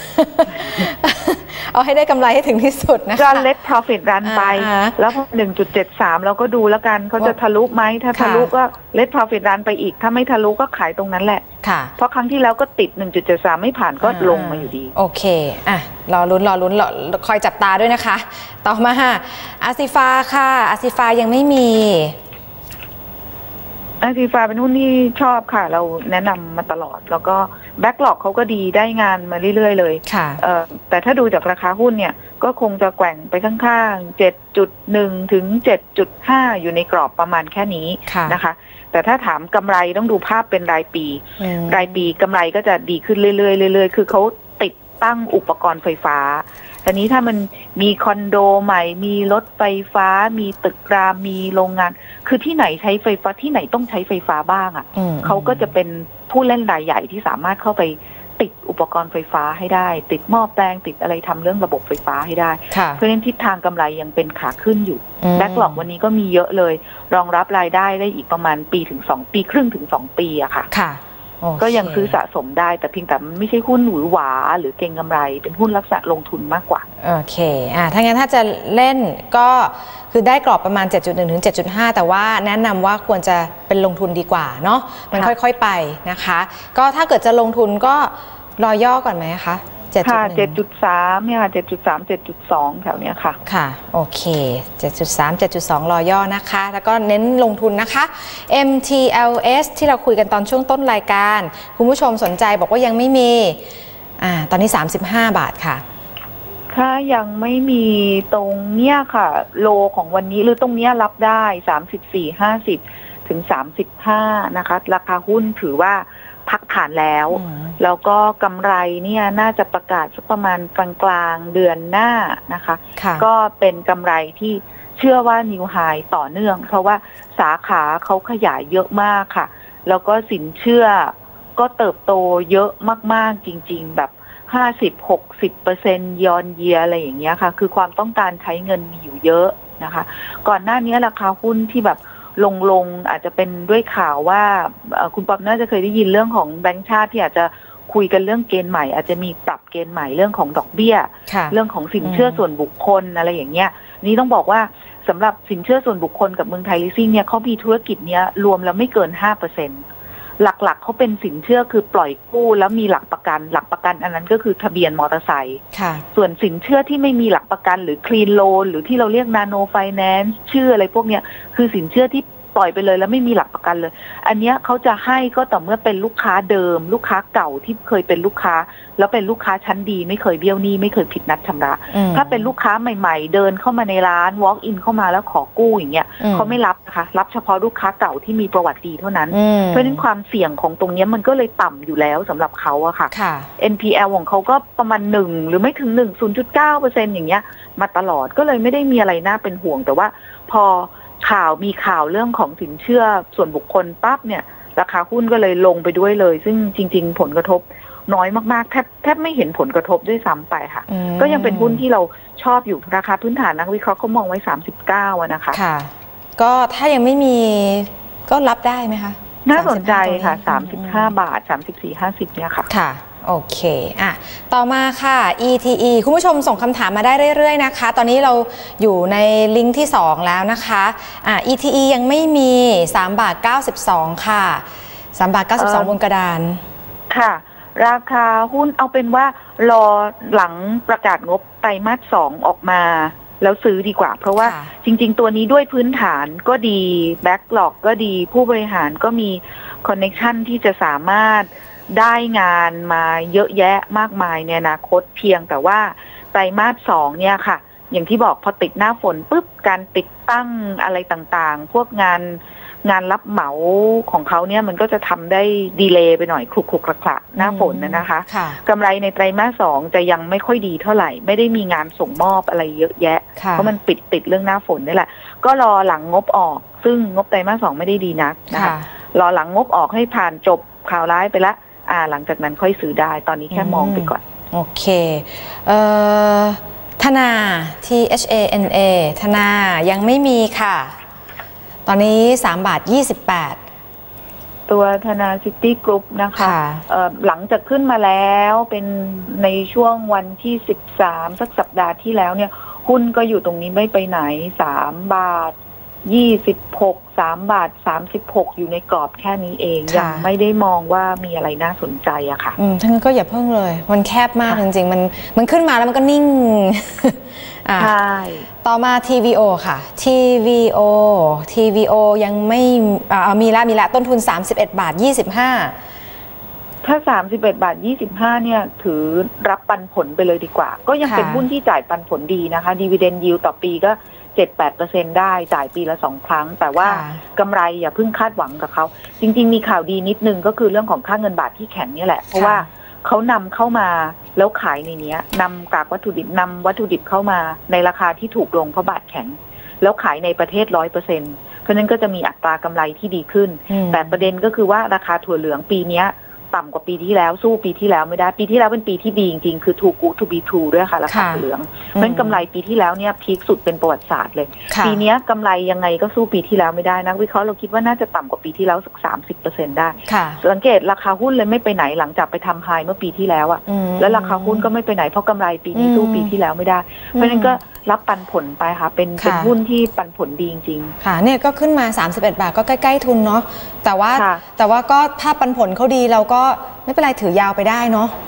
เอาให้ได้กำไรให้ถึงที่สุดนะคะ
ก็ let profit run ไปแล้วพอ หนึ่งจุดเจ็ดสาม เราก็ดูแล้วกันเขาจะทะลุไหมถ้าทะลุก็ let profit run ไปอีกถ้าไม่ทะลุก็ขายตรงนั้นแหละเพราะครั้งที่แล้วก็ติด หนึ่งจุดเจ็ดสาม ไม่ผ่านก็ลงมาอยู่ดี
โอเคอ่ะรอลุ้นรอลุ้นรอคอยจับตาด้วยนะคะต่อมาอาซิฟาค่ะอาซิฟายังไม่มี
อาซีฟาเป็นหุ้นที่ชอบค่ะเราแนะนำมาตลอดแล้วก็แบ็กหลอกเขาก็ดีได้งานมาเรื่อยๆเลย
ค่ะ
แต่ถ้าดูจากราคาหุ้นเนี่ยก็คงจะแกว่งไปข้างๆ เจ็ดจุดหนึ่ง ถึง เจ็ดจุดห้า อยู่ในกรอบประมาณแค่นี้นะคะแต่ถ้าถามกำไรต้องดูภาพเป็นรายปีรายปีกำไรก็จะดีขึ้นเรื่อยๆเรื่อยๆคือเขาติดตั้งอุปกรณ์ไฟฟ้าทีนี้ถ้ามันมีคอนโดใหม่มีรถไฟฟ้ามีตึกรามมีโรงงานคือที่ไหนใช้ไฟฟ้าที่ไหนต้องใช้ไฟฟ้าบ้างอ่ะเขาก็จะเป็นผู้เล่นรายใหญ่ที่สามารถเข้าไปติดอุปกรณ์ไฟฟ้าให้ได้ติดหม้อแปลงติดอะไรทำเรื่องระบบไฟฟ้าให้ได้เพราะฉะนั้นทิศทางกำไรยังเป็นขาขึ้นอยู่แบ็คหลอกวันนี้ก็มีเยอะเลยรองรับรายได้ได้อีกประมาณปีถึงสองปีครึ่งถึงสองปีอะค่ะก็ยังซื้อสะสมได้แต่เพียงแต่ไม่ใช่หุ้นหวือหวาหรือเก็งกำไรเป็นหุ้นลักษณะลงทุนมากกว่า
โอเคอ่าถ้างั้นถ้าจะเล่นก็คือได้กรอบประมาณ เจ็ดจุดหนึ่ง ถึง เจ็ดจุดห้า แต่ว่าแนะนำว่าควรจะเป็นลงทุนดีกว่าเนาะมันค่อยๆไปนะคะก็ถ้าเกิดจะลงทุนก็รอย่อก่อนไหมคะเจ็ด
ค่ะ เจ็ดจุดสาม เนี่ยค่ะ เจ็ดจุดสาม เจ็ดจุดสอง แถวเนี้ยค่ะ
ค่ะโอเค เจ็ดจุดสาม เจ็ดจุดสอง รอย่อนะคะแล้วก็เน้นลงทุนนะคะ เอ็ม ที แอล เอส ที่เราคุยกันตอนช่วงต้นรายการคุณผู้ชมสนใจบอกว่ายังไม่มีอ่าตอนนี้สามสิบห้าบาทค่ะ
ถ้ายังไม่มีตรงเนี้ยค่ะโลของวันนี้หรือตรงเนี้ยรับได้สามสิบสี่ ห้าสิบถึงสามสิบห้านะคะราคาหุ้นถือว่าพักฐานแล้วแล้วก็กำไรเนี่ยน่าจะประกาศสักประมาณกลางๆเดือนหน้านะคะก็เป็นกำไรที่เชื่อว่านิวไฮต่อเนื่องเพราะว่าสาขาเขาขยายเยอะมากค่ะแล้วก็สินเชื่อก็เติบโตเยอะมากๆจริงๆแบบห้าสิบ หกสิบเปอร์เซ็นต์ยอนเยียอะไรอย่างเงี้ยค่ะคือความต้องการใช้เงินมีอยู่เยอะนะคะก่อนหน้านี้ราคาหุ้นที่แบบลงลงอาจจะเป็นด้วยข่าวว่าคุณป๊อบน่าจะเคยได้ยินเรื่องของแบงก์ชาติที่อาจจะคุยกันเรื่องเกณฑ์ใหม่อาจจะมีปรับเกณฑ์ใหม่เรื่องของดอกเบี้ยเรื่องของสินเชื่อส่วนบุคคลอะไรอย่างเงี้ยนี่ต้องบอกว่าสำหรับสินเชื่อส่วนบุคคลกับเมืองไทยลีสซิ่งเนี่ยเขามีธุรกิจเนี้ยรวมแล้วไม่เกิน ห้าเปอร์เซ็นต์หลักๆเขาเป็นสินเชื่อคือปล่อยกู้แล้วมีหลักประกันหลักประกันอันนั้นก็คือทะเบียนมอเตอร์ไซค์ส่วนสินเชื่อที่ไม่มีหลักประกันหรือคลีนโลนหรือที่เราเรียกนาโนไฟแนนซ์ชื่ออะไรพวกเนี้ยคือสินเชื่อที่ปล่อยไปเลยแล้วไม่มีหลักประกันเลยอันเนี้ยเขาจะให้ก็ต่อเมื่อเป็นลูกค้าเดิมลูกค้าเก่าที่เคยเป็นลูกค้าแล้วเป็นลูกค้าชั้นดีไม่เคยเบี้ยวหนี้ไม่เคยผิดนัดชำระถ้าเป็นลูกค้าใหม่ๆเดินเข้ามาในร้าน walk in เข้ามาแล้วขอกู้อย่างเงี้ยเขาไม่รับนะคะรับเฉพาะลูกค้าเก่าที่มีประวัติดีเท่านั้นเพราะฉะนั้นความเสี่ยงของตรงนี้มันก็เลยต่ำอยู่แล้วสำหรับเขาอะค่ะ เอ็น พี แอล ของเขาก็ประมาณหนึ่งหรือไม่ถึงหนึ่ง ศูนย์จุดเก้าเปอร์เซ็นต์ อย่างเงี้ยมาตลอดก็เลยไม่ได้มีอะไรน่าเป็นห่วงแต่ว่าพอข่าวมีข่าวเรื่องของสินเชื่อส่วนบุคคลปั๊บเนี่ยราคาหุ้นก็เลยลงไปด้วยเลยซึ่งจริงๆผลกระทบน้อยมากๆแทบแทบไม่เห็นผลกระทบด้วยซ้ำไปค่ะก็ยังเป็นหุ้นที่เราชอบอยู่ราคาพื้นฐานนักวิเคราะห์เขามองไว้สามสิบเก้าอะนะคะ
ค่ะก็ถ้ายังไม่มีก็รับได้ไหมคะ
น่าสนใจค่ะสามสิบห้าบาทสามสิบสี่ ห้าสิบเนี่ยค่ะ
ค่ะโอเคอ่ะต่อมาค่ะ อี ที อี คุณผู้ชมส่งคำถามมาได้เรื่อยๆนะคะตอนนี้เราอยู่ในลิงก์ที่สองแล้วนะคะอ่ะ อี ที อี ยังไม่มีสามบาทเก้าสิบสองค่ะสามบาทเก้าสิบสองบนกระดาน
ค่ะราคาหุ้นเอาเป็นว่ารอหลังประกาศงบไตรมาสสองออกมาแล้วซื้อดีกว่าเพราะว่าจริงๆตัวนี้ด้วยพื้นฐานก็ดีแบ็กหลอกก็ดีผู้บริหารก็มีคอนเนคชั่นที่จะสามารถได้งานมาเยอะแยะมากมายในอนาคตเพียงแต่ว่าไตรมาสสองเนี่ยค่ะอย่างที่บอกพอติดหน้าฝนปุ๊บการติดตั้งอะไรต่างๆพวกงานงานรับเหมาของเขาเนี่ยมันก็จะทำได้ดีเลย์ไปหน่อยคลุกคลุกคลักหน้าฝนนะนะคะกำไรในไตรมาสสองจะยังไม่ค่อยดีเท่าไหร่ไม่ได้มีงานส่งมอบอะไรเยอะแยะเพราะมันปิดติดเรื่องหน้าฝนนี่แหละก็รอหลังงบออกซึ่งงบไตรมาสสองไม่ได้ดีนักนะคะรอหลังงบออกให้ผ่านจบข่าวร้ายไปละอ่าหลังจากนั้นค่อยซื้อได้ตอนนี้แค่มองไปก่อน
โอเคเอ่อธนา ที เอช เอ เอ็น เอ ธนายังไม่มีค่ะตอนนี้สามบาทยี่สิบแปด
ตัวธนาซิตี้กรุ๊ปนะคะเอ่อหลังจากขึ้นมาแล้วเป็นในช่วงวันที่สิบสามสักสัปดาห์ที่แล้วเนี่ยหุ้นก็อยู่ตรงนี้ไม่ไปไหนสามบาทยี่สิบหก สามบาทสามสิบหกอยู่ในกรอบแค่นี้เองยังไม่ได้มองว่ามีอะไรน่าสนใจอะค่ะ
อืมทั้งนั้นก็อย่าเพิ่งเลยมันแคบมากจริงๆมันมันขึ้นมาแล้วมันก็นิ่ง
ใช่
ต่อมา ที วี โอ ค่ะ ที วี โอ ที วี โอ ยังไม่อ่ามีละมีละต้นทุนสามสิบเอ็ดบาทยี่สิบห้า
ถ้าสามสิบเอ็ดบาทยี่สิบห้าเนี่ยถือรับปันผลไปเลยดีกว่าก็ยังเป็นหุ้นที่จ่ายปันผลดีนะคะ Dividend Yield ต่อปีก็ เจ็ดถึงแปดเปอร์เซ็นต์ ได้จ่ายปีละสองครั้งแต่ว่ากำไรอย่าเพิ่งคาดหวังกับเขาจริงๆมีข่าวดีนิดนึงก็คือเรื่องของค่าเงินบาทที่แข็งนี่แหละเพราะว่าเขานำเข้ามาแล้วขายในนี้นำกากวัตถุดิบนำวัตถุดิบเข้ามาในราคาที่ถูกลงเพราะบาทแข็งแล้วขายในประเทศ ร้อยเปอร์เซ็นต์ เพราะนั้นก็จะมีอัตรากำไรที่ดีขึ้นแต่ประเด็นก็คือว่าราคาถั่วเหลืองปีนี้ต่ำกว่าปีที่แล้วสู้ปีที่แล้วไม่ได้ปีที่แล้วเป็นปีที่ดีจริงๆคือ too good to be true ด้วยค่ะราคาถั่วเหลืองเพราะฉะนั้นกำไรปีที่แล้วเนี่ยพีคสุดเป็นประวัติศาสตร์เลยปีนี้กำไรยังไงก็สู้ปีที่แล้วไม่ได้นักวิเคราะห์เราคิดว่าน่าจะต่ำกว่าปีที่แล้วสัก สามสิบเปอร์เซ็นต์ ได้สังเกตราคาหุ้นเลยไม่ไปไหนหลังจากไปทำไฮเมื่อปีที่แล้วอ่ะแล้วราคาหุ้นก็ไม่ไปไหนเพราะกำไรปีนี้สู้ปีที่แล้วไม่ได้เพราะฉะนั้นก็รับปันผลไปค่ะเป็นเป็นหุ้นที่ปันผลดีจริง
ๆค่ะเนี่ยก็ขึ้นมาสามสิบเอ็ดบาทก็ใกล้ๆทุนเนาะแต่ว่าแต่ว่าก็ถ้าปันผลเขาดีเราก็ไม่เป็นไรถือยาวไปได้เนาะ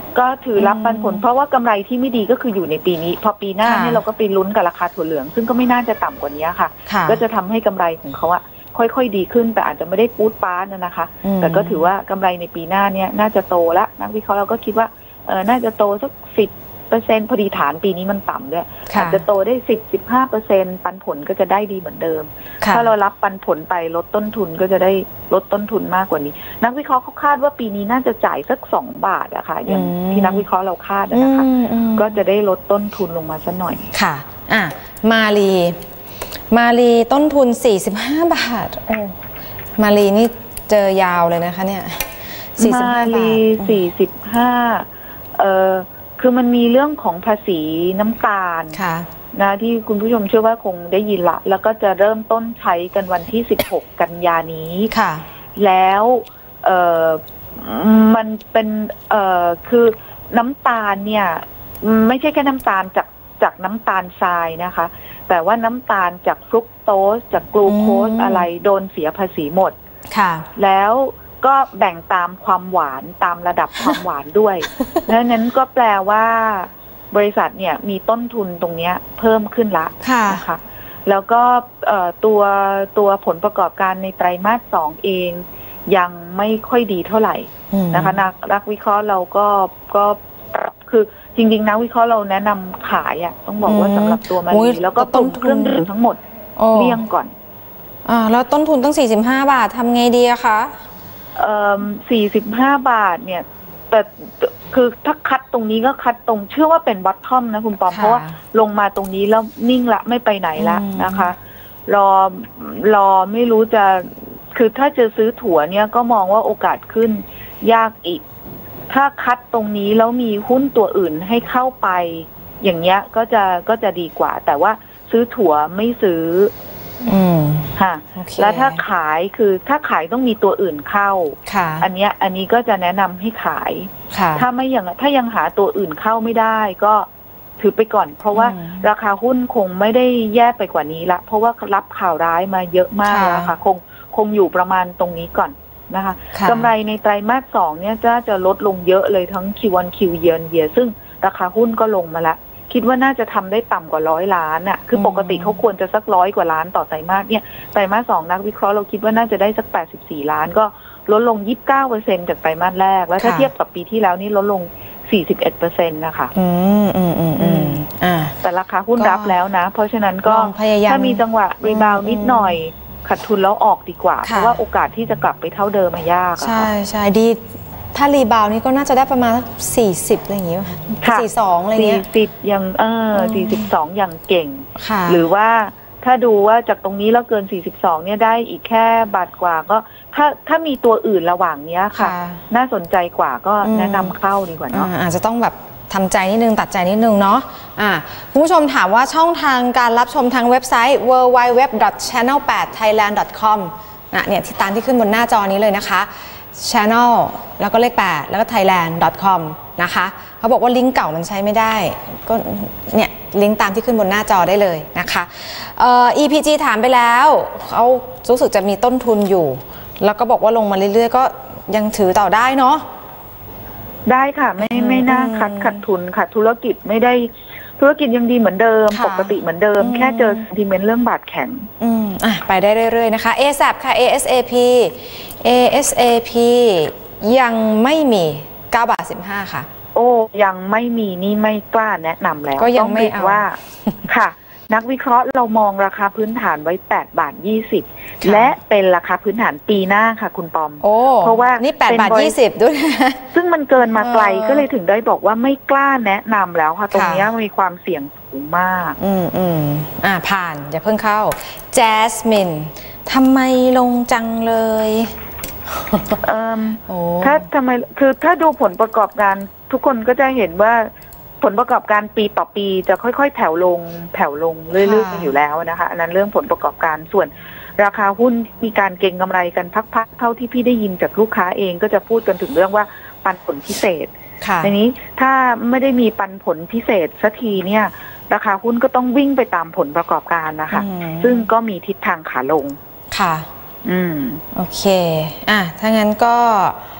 ก็ถือรับปันผลเพราะว่ากำไรที่ไม่ดีก็คืออยู่ในปีนี้พอปีหน้าเนี่ยเราก็ไปลุ้นกับราคาถั่วเหลืองซึ่งก็ไม่น่าจะต่ำกว่านี้ค่ะก็จะทำให้กำไรของเขาอะค่อยๆดีขึ้นแต่อาจจะไม่ได้ปูดป้านะนะคะแต่ก็ถือว่ากำไรในปีหน้าเนี่ยน่าจะโตแล้วนักวิเคราะห์เราก็คิดว่าเออน่าจะโตสักสิบเปอร์เซ็นต์พอดีฐานปีนี้มันต่ำด้วยอาจจะโตได้สิบสิบห้าเปอร์เซ็นต์ปันผลก็จะได้ดีเหมือนเดิมถ้าเรารับปันผลไปลดต้นทุนก็จะได้ลดต้นทุนมากกว่านี้นักวิเคราะห์เขาคาดว่าปีนี้น่าจะจ่ายสักสองบาทอะค่ะอย่างที่นักวิเคราะห์เราคาดนะคะก็จะได้ลดต้นทุนลงมาสักหน่อย
ค่ะอ่ะมาลีมาลีต้นทุนสี่สิบห้าบาทโอ้มาลีนี่เจอยาวเลยนะคะเนี่ย
มาลีสี่สิบห้าเอ่อคือมันมีเรื่องของภาษีน้ำตาลนะที่คุณผู้ชมเชื่อว่าคงได้ยินละแล้วก็จะเริ่มต้นใช้กันวันที่สิบหกกันยานี้แล้วเอ่อมันเป็นเอ่อคือน้ำตาลเนี่ยไม่ใช่แค่น้ำตาลจากจากน้ำตาลทรายนะคะแต่ว่าน้ำตาลจากฟรุกโตสจากกลูโคสอะไรโดนเสียภาษีหมดแล้วก็แบ่งตามความหวานตามระดับความหวานด้วยดังนั้นก็แปลว่าบริษัทเนี่ยมีต้นทุนตรงนี้เพิ่มขึ้นละนะคะแล้วก็ตัวตัวผลประกอบการในไตรมาสสองเองยังไม่ค่อยดีเท่าไหร่นะคะนักนักวิเคราะห์เราก็ก็คือจริงๆนักวิเคราะห์เราแนะนำขายอ่ะต้องบอกว่าสำหรับตัวมาลีแล้วก็ต้นเครื่องดื่มทั้งหมดเลี่ยงก่อน
อ่าแล้วต้นทุนตั้งสี่สิบห้าบาททำไงดีอะคะ
เอ่อสี่สิบห้าบาทเนี่ยแต่คือถ้าคัดตรงนี้ก็คัดตรงเชื่อว่าเป็นบอททอมนะคุณปอมเพราะว่าลงมาตรงนี้แล้วนิ่งละไม่ไปไหนละนะคะรอรอไม่รู้จะคือถ้าจะซื้อถั่วเนี่ยก็มองว่าโอกาสขึ้นยากอีกถ้าคัดตรงนี้แล้วมีหุ้นตัวอื่นให้เข้าไปอย่างเงี้ยก็จะก็จะดีกว่าแต่ว่าซื้อถั่วไม่ซื้ออืมค่ะ okay. แล้วถ้าขายคือถ้าขายต้องมีตัวอื่นเข้าอันเนี้ยอันนี้ก็จะแนะนำให้ขายถ้าไม่อย่างถ้ายังหาตัวอื่นเข้าไม่ได้ก็ถือไปก่อนเพราะว่าราคาหุ้นคงไม่ได้แย่ไปกว่านี้ละเพราะว่ารับข่าวร้ายมาเยอะมากแล้วค่ะคงคงอยู่ประมาณตรงนี้ก่อนนะคะกำไรในไตรมาสสองเนี่ยจะจะลดลงเยอะเลยทั้ง คิว วัน คิว เยือนเยียซึ่งราคาหุ้นก็ลงมาละคิดว่าน่าจะทำได้ต่ำกว่าร้อยล้านอ่ะคือปกติเขาควรจะสักร้อยกว่าล้านต่อไตรมาสเนี่ยไตรมาสสองนักวิเคราะห์เราคิดว่าน่าจะได้สักแปดสิบสี่ล้านก็ลดลง ยี่สิบเก้าเปอร์เซ็นต์ จากไตรมาสแรกแล้วถ้าเทียบกับปีที่แล้วนี่ลดลง สี่สิบเอ็ดเปอร์เซ็นต์ นะคะอืมอืมอืมอืมอ่าแต่ราคาหุ้นรับแล้วนะเพราะฉะนั้นก็ถ้ามีจังหวะรีบาวนิดหน่อยขาดทุนแล้วออกดีกว่าเพราะว่าโอกาสที่จะกลับไปเท่าเดิมมันยาก
ใช่ใช่ดีถ้ารีบาวนี่ก็น่าจะได้ประมาณสี่สิบอะไรอย่างเงี้ยค่ะสี่สองอะไรเงี้ย
สี่สิบยังเออสี่สิบสองอย่างเก่งหรือว่าถ้าดูว่าจากตรงนี้แล้วเกินสี่สิบสองเนี่ยได้อีกแค่บาทกว่าก็ถ้าถ้ามีตัวอื่นระหว่างเนี้ยค่ะน่าสนใจกว่าก็แนะนำเข้าดีกว่าเนาะ
อาจจะต้องแบบทำใจนิดนึงตัดใจนิดนึงเนาะอ่าคุณผู้ชมถามว่าช่องทางการรับชมทางเว็บไซต์ ดับเบิลยู ดับเบิลยู ดับเบิลยู ดอท แชนแนล แปด ไทยแลนด์ ดอท คอม นะเนี่ยที่ตามที่ขึ้นบนหน้าจอนี้เลยนะคะ channel แล้วก็เลขแปดแล้วก็ ไทยแลนด์ ดอท คอม นะคะเขาบอกว่าลิงก์เก่ามันใช้ไม่ได้ก็เนี่ยลิงก์ตามที่ขึ้นบนหน้าจอได้เลยนะคะเอ่อ อี พี จี ถามไปแล้วเขารู้สึกจะมีต้นทุนอยู่แล้วก็บอกว่าลงมาเรื่อยๆก็ยังถือต่อได้เนาะ
ได้ค่ะไม่ไม่น่าขัดขัดทุนค่ะธุรกิจไม่ได้ธุรกิจยังดีเหมือนเดิมปกติเหมือนเดิมแค่เจอซีเมนต์เรื่องบาทแข็ง
อืมอ่ะไปได้เรื่อยๆนะคะ เอ แซป ค่ะ เอ เอส เอ พี เอ เอส เอ พี ยังไม่มีเก้าบาทสิบห้าค่ะ
โอ้ยังไม่มีนี่ไม่กล้าแนะนำแล้ว
ก็ยังไม่เอา
ว่าค่ะนักวิเคราะห์เรามองราคาพื้นฐานไว้แปดบาทยี่สิบและเป็นราคาพื้นฐานปีหน้าค่ะคุณปอม
เพราะว่านี่แปดบาทยี่สิบด้วย
ซึ่งมันเกินมาไกลก็เลยถึงได้บอกว่าไม่กล้าแนะนำแล้วค่ะตรงนี้มีความเสี่ยงสูงมาก
อืมอืมอ่าผ่านอย่าเพิ่งเข้าแจสมินทำไมลงจังเลย
เอ่อถ้าทำไมคือถ้าดูผลประกอบการทุกคนก็จะเห็นว่าผลประกอบการปีต่อปีจะค่อยๆแผ่วลงแผ่วลงเรื่อยๆอยู่แล้วนะคะอันนั้นเรื่องผลประกอบการส่วนราคาหุ้นมีการเก็งกำไรกันพักๆเท่าที่พี่ได้ยินจากลูกค้าเองก็จะพูดกันถึงเรื่องว่าปันผลพิเศษในนี้ถ้าไม่ได้มีปันผลพิเศษสักทีเนี่ยราคาหุ้นก็ต้องวิ่งไปตามผลประกอบการนะคะซึ่งก็มีทิศทางขาลง
ค่ะอืมโอเคอ่ะถ้างั้นก็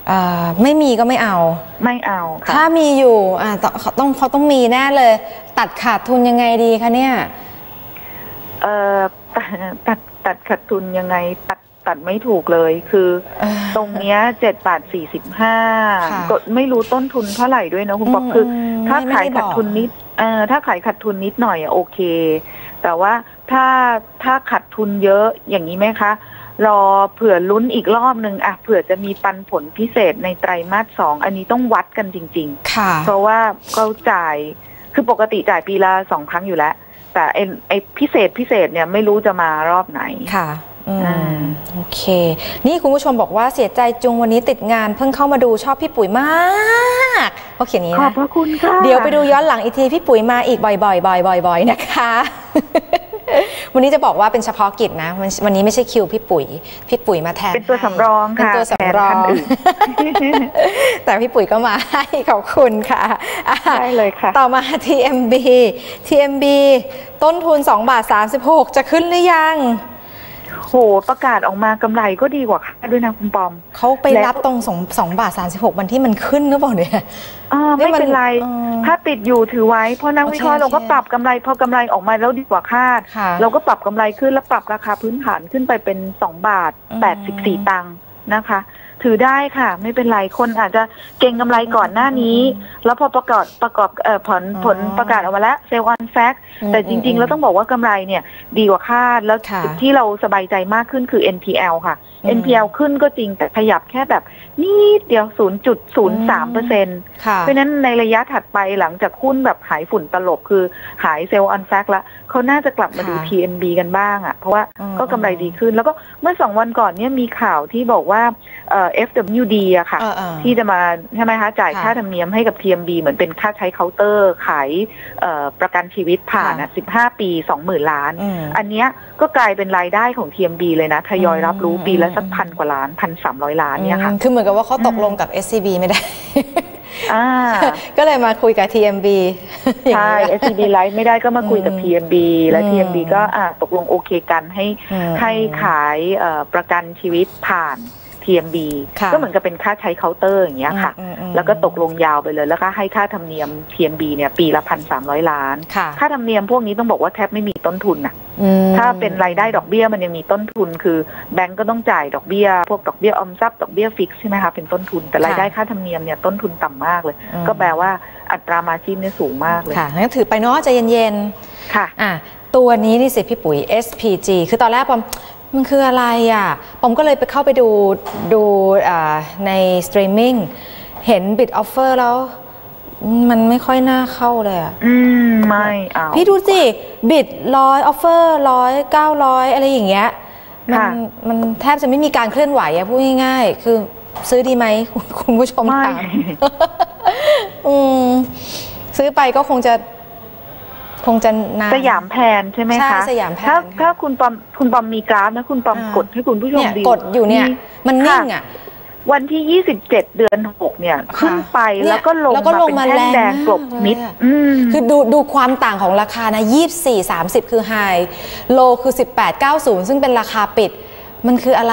ไม่มีก็ไม่เอา
ไม่เอาค่ะ
ถ้ามีอยู่อ่าต้องเขาต้องมีแน่เลยตัดขาดทุนยังไงดีคะเนี่ย
เอ่อตัดตัดขาดทุนยังไงตัดตัดไม่ถูกเลยคือตรงเนี้ยเจ็ดบาทสี่สิบห้าไม่รู้ต้นทุนเท่าไหร่ด้วยนะคุณป๊อปคือถ้าขายขาดทุนนิดเอ่อถ้าขายขาดทุนนิดหน่อยโอเคแต่ว่าถ้าถ้าขาดทุนเยอะอย่างนี้ไหมคะรอเผื่อลุ้นอีกรอบนึงอ่ะเผื่อจะมีปันผลพิเศษในไตรมาสสองอันนี้ต้องวัดกันจริงๆเพราะว่าเขาจ่ายคือปกติจ่ายปีละสองครั้งอยู่แล้วแต่ไอ้ไอ้พิเศษพิเศษเนี่ยไม่รู้จะมารอบไหน
ค่ะอืมโอเคนี่คุณผู้ชมบอกว่าเสียใจจุงวันนี้ติดงานเพิ่งเข้ามาดูชอบพี่ปุ๋ยมากเขาเขียนนี้นะ
ขอบพระคุณค่ะ
เดี๋ยวไปดูย้อนหลังอีกทีพี่ปุ๋ยมาอีกบ่อยๆบ่อยๆบ่อยๆนะคะวันนี้จะบอกว่าเป็นเฉพาะกิจนะวันนี้ไม่ใช่คิวพี่ปุ๋ยพี่ปุ๋ยมาแทน
เป็นตัวสำรองค่ะ
เป็นตัวสำรองแต่พี่ปุ๋ยก็มาให้ขอบคุณค่ะ
ได้เลยค่ะ
ต่อมา ที เอ็ม บี ที เอ็ม บี ต้นทุนสองบาทสามสิบหกจะขึ้นหรือยัง
โหประกาศออกมากำไรก็ดีกว่าค่าด้วยนะคุณปอม
เขาไปรับตรงสองบาทสามสิบหกวันที่มันขึ้นหรือเปล่าเนี่ย
อ่าไม่เป็นไรถ้าติดอยู่ถือไว้เพราะนักวิเคราะห์เราก็ปรับกำไรพอกำไรออกมาแล้วดีกว่าคาดเราก็ปรับกำไรขึ้นแล้วปรับราคาพื้นฐานขึ้นไปเป็นสองบาทแปดสิบสี่ตังค์นะคะถือได้ค่ะไม่เป็นไรคนอาจจะเก็งกำไรก่อนหน้านี้แล้วพอประกอบประกอบเอ่อผลผลประกาศออกมาแล้วเซลล์ออนแฟกต์แต่จริงๆแล้วต้องบอกว่ากำไรเนี่ยดีกว่าคาดแล้วที่เราสบายใจมากขึ้นคือ เอ็น พี แอล ค่ะ เอ็น พี แอล ขึ้นก็จริงแต่ขยับแค่แบบนิดเดียว ศูนย์จุดศูนย์สามเปอร์เซ็นต์ เพราะฉะนั้นในระยะถัดไปหลังจากหุ้นแบบหายฝุ่นตลบคือหายเซลล์ออนแฟกต์แล้วเขาน่าจะกลับมาดู ที เอ็ม บี กันบ้างอ่ะเพราะว่าก็กำไรดีขึ้นแล้วก็เมื่อสองวันก่อนเนี่ยมีข่าวที่บอกว่าเอ่อ เอฟ ดับเบิลยู ดี อะค่ะที่จะมาใช่ไหมคะจ่ายค่าธรรมเนียมให้กับ ที เอ็ม บี เหมือนเป็นค่าใช้เคาน์เตอร์ขายประกันชีวิตผ่านอ่ะสิบห้าปี สองหมื่น ล้านอันเนี้ยก็กลายเป็นรายได้ของ ที เอ็ม บี เลยนะทยอยรับรู้ปีละสักพันกว่าล้าน หนึ่งพันสามร้อย ล้านเนี่ยค่ะ
คือเหมือนกับว่าเขาตกลงกับ เอส ซี บี ไม่ได้ก็เลยมาคุยกับ ที เอ็ม บี
ใช่ เอส ซี บี Life ไม่ได้ก็มาคุยกับ ที เอ็ม บี และ ที เอ็ม บี ก็ตกลงโอเคกันให้ให้ขายประกันชีวิตผ่าน ที เอ็ม บี ก็เหมือนกับเป็นค่าใช้เคาน์เตอร์อย่างเงี้ยค่ะแล้วก็ตกลงยาวไปเลยแล้วก็ให้ค่าธรรมเนียม ที เอ็ม บี เนี่ยปีละ หนึ่งพันสามร้อย ล้านค่าธรรมเนียมพวกนี้ต้องบอกว่าแทบไม่มีต้นทุนน่ะถ้าเป็นรายได้ดอกเบี้ยมันยังมีต้นทุนคือแบงก์ก็ต้องจ่ายดอกเบี้ยพวกดอกเบี้ยออมทรัพย์ดอกเบี้ยฟิกใช่ไหมคะเป็นต้นทุนแต่รายได้ค่าธรรมเนียมเนี่ยต้นทุนต่ำมากเลยก็แปลว่าอัตรามาร์จิ้นเนี่ยสูงมากเลย
ค่ะงั้นถือไปเนาะใจเย็น
ๆค่ะ
อ่ะตัวนี้นี่สิพี่ปุ๋ย เอส พี จี คือตอนแรกปอมมันคืออะไรอ่ะปอมก็เลยไปเข้าไปดูดูในสตรีมมิ่งเห็น Bid Offer แล้วมันไม่ค่อยน่าเข้าเลยอ่ะ
อืมไม่เอา
พี่ดูสิบิดร้อยออฟเฟอร์ร้อยเก้าร้อยอะไรอย่างเงี้ยมันมันแทบจะไม่มีการเคลื่อนไหวอะพูดง่ายๆคือซื้อดีไหมคุณผู้ชมถามอืมซื้อไปก็คงจะคงจะนาน
สยามแพนใช่ไหมคะ
สยามแพน
ถ้าถ้าคุณปอมคุณปอมมีกราฟนะคุณปอมกดให้คุณผู้ชมดู
กดอยู่เนี่ยมันนิ่งอ่ะ
วันที่ยี่สิบเจ็ดเดือนหกเนี่ยขึ้นไปแล้วก็ลงมาเป็นแท่งแดงกลบนิด
คือดูดูความต่างของราคานะยี่สิบสี่ สามสิบคือไฮโลคือสิบแปด เก้าสิบซึ่งเป็นราคาปิดมันคืออะไร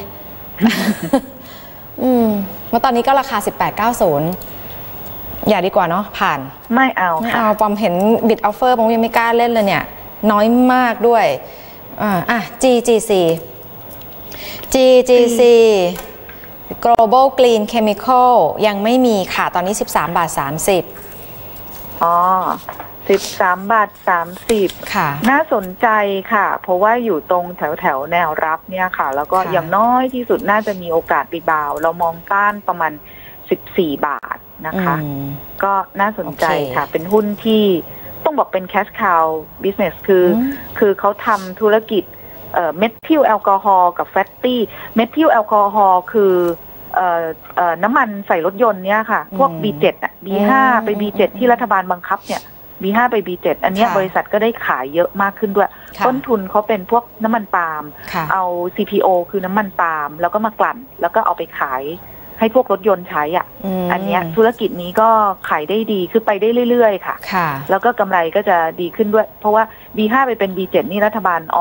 อืมมาตอนนี้ก็ราคาสิบแปด เก้าสิบอย่าดีกว่าเนาะผ่าน
ไม่เอา
ไม่เอาปอมเห็นบิดออฟเฟอร์ปอมยังไม่กล้าเล่นเลยเนี่ยน้อยมากด้วยอ่าอ่ะ จี จี ซี จี จี ซี Global Green Chemical ยังไม่มีค่ะตอนนี้สิบสามบาทสามสิบ
อ๋อสิบสามบาทสามสิบ
ค่ะ
น่าสนใจค่ะเพราะว่าอยู่ตรงแถวแถวแนวรับเนี่ยค่ะแล้วก็อย่างน้อยที่สุดน่าจะมีโอกาสไปบาวเรามองต้านประมาณสิบสี่บาทนะคะก็น่าสนใจค่ะเป็นหุ้นที่ต้องบอกเป็น cash cow business คือคือเขาทำธุรกิจเอ่อเมทิลแอลกอฮอล์กับแฟตตี้เมทิลแอลกอฮอล์คือเอ่อเอ่อน้ำมันใส่รถยนต์เนี่ยค่ะพวก บี เจ็ด อ่ะ บี ห้า ไป บี เจ็ด ที่รัฐบาลบังคับเนี่ย บี ห้า ไป บี เจ็ด อันนี้บริษัทก็ได้ขายเยอะมากขึ้นด้วยต้นทุนเขาเป็นพวกน้ำมันปาล์มเอา ซี พี โอ คือน้ำมันปาล์มแล้วก็มากลั่นแล้วก็เอาไปขายให้พวกรถยนต์ใช้อ่ะ อันนี้ธุรกิจนี้ก็ขายได้ดีคือไปได้เรื่อยๆค่ะแล้วก็กำไรก็จะดีขึ้นด้วยเพราะว่า บี ห้า ไปเป็น บี เจ็ด นี่รัฐบาลออกผ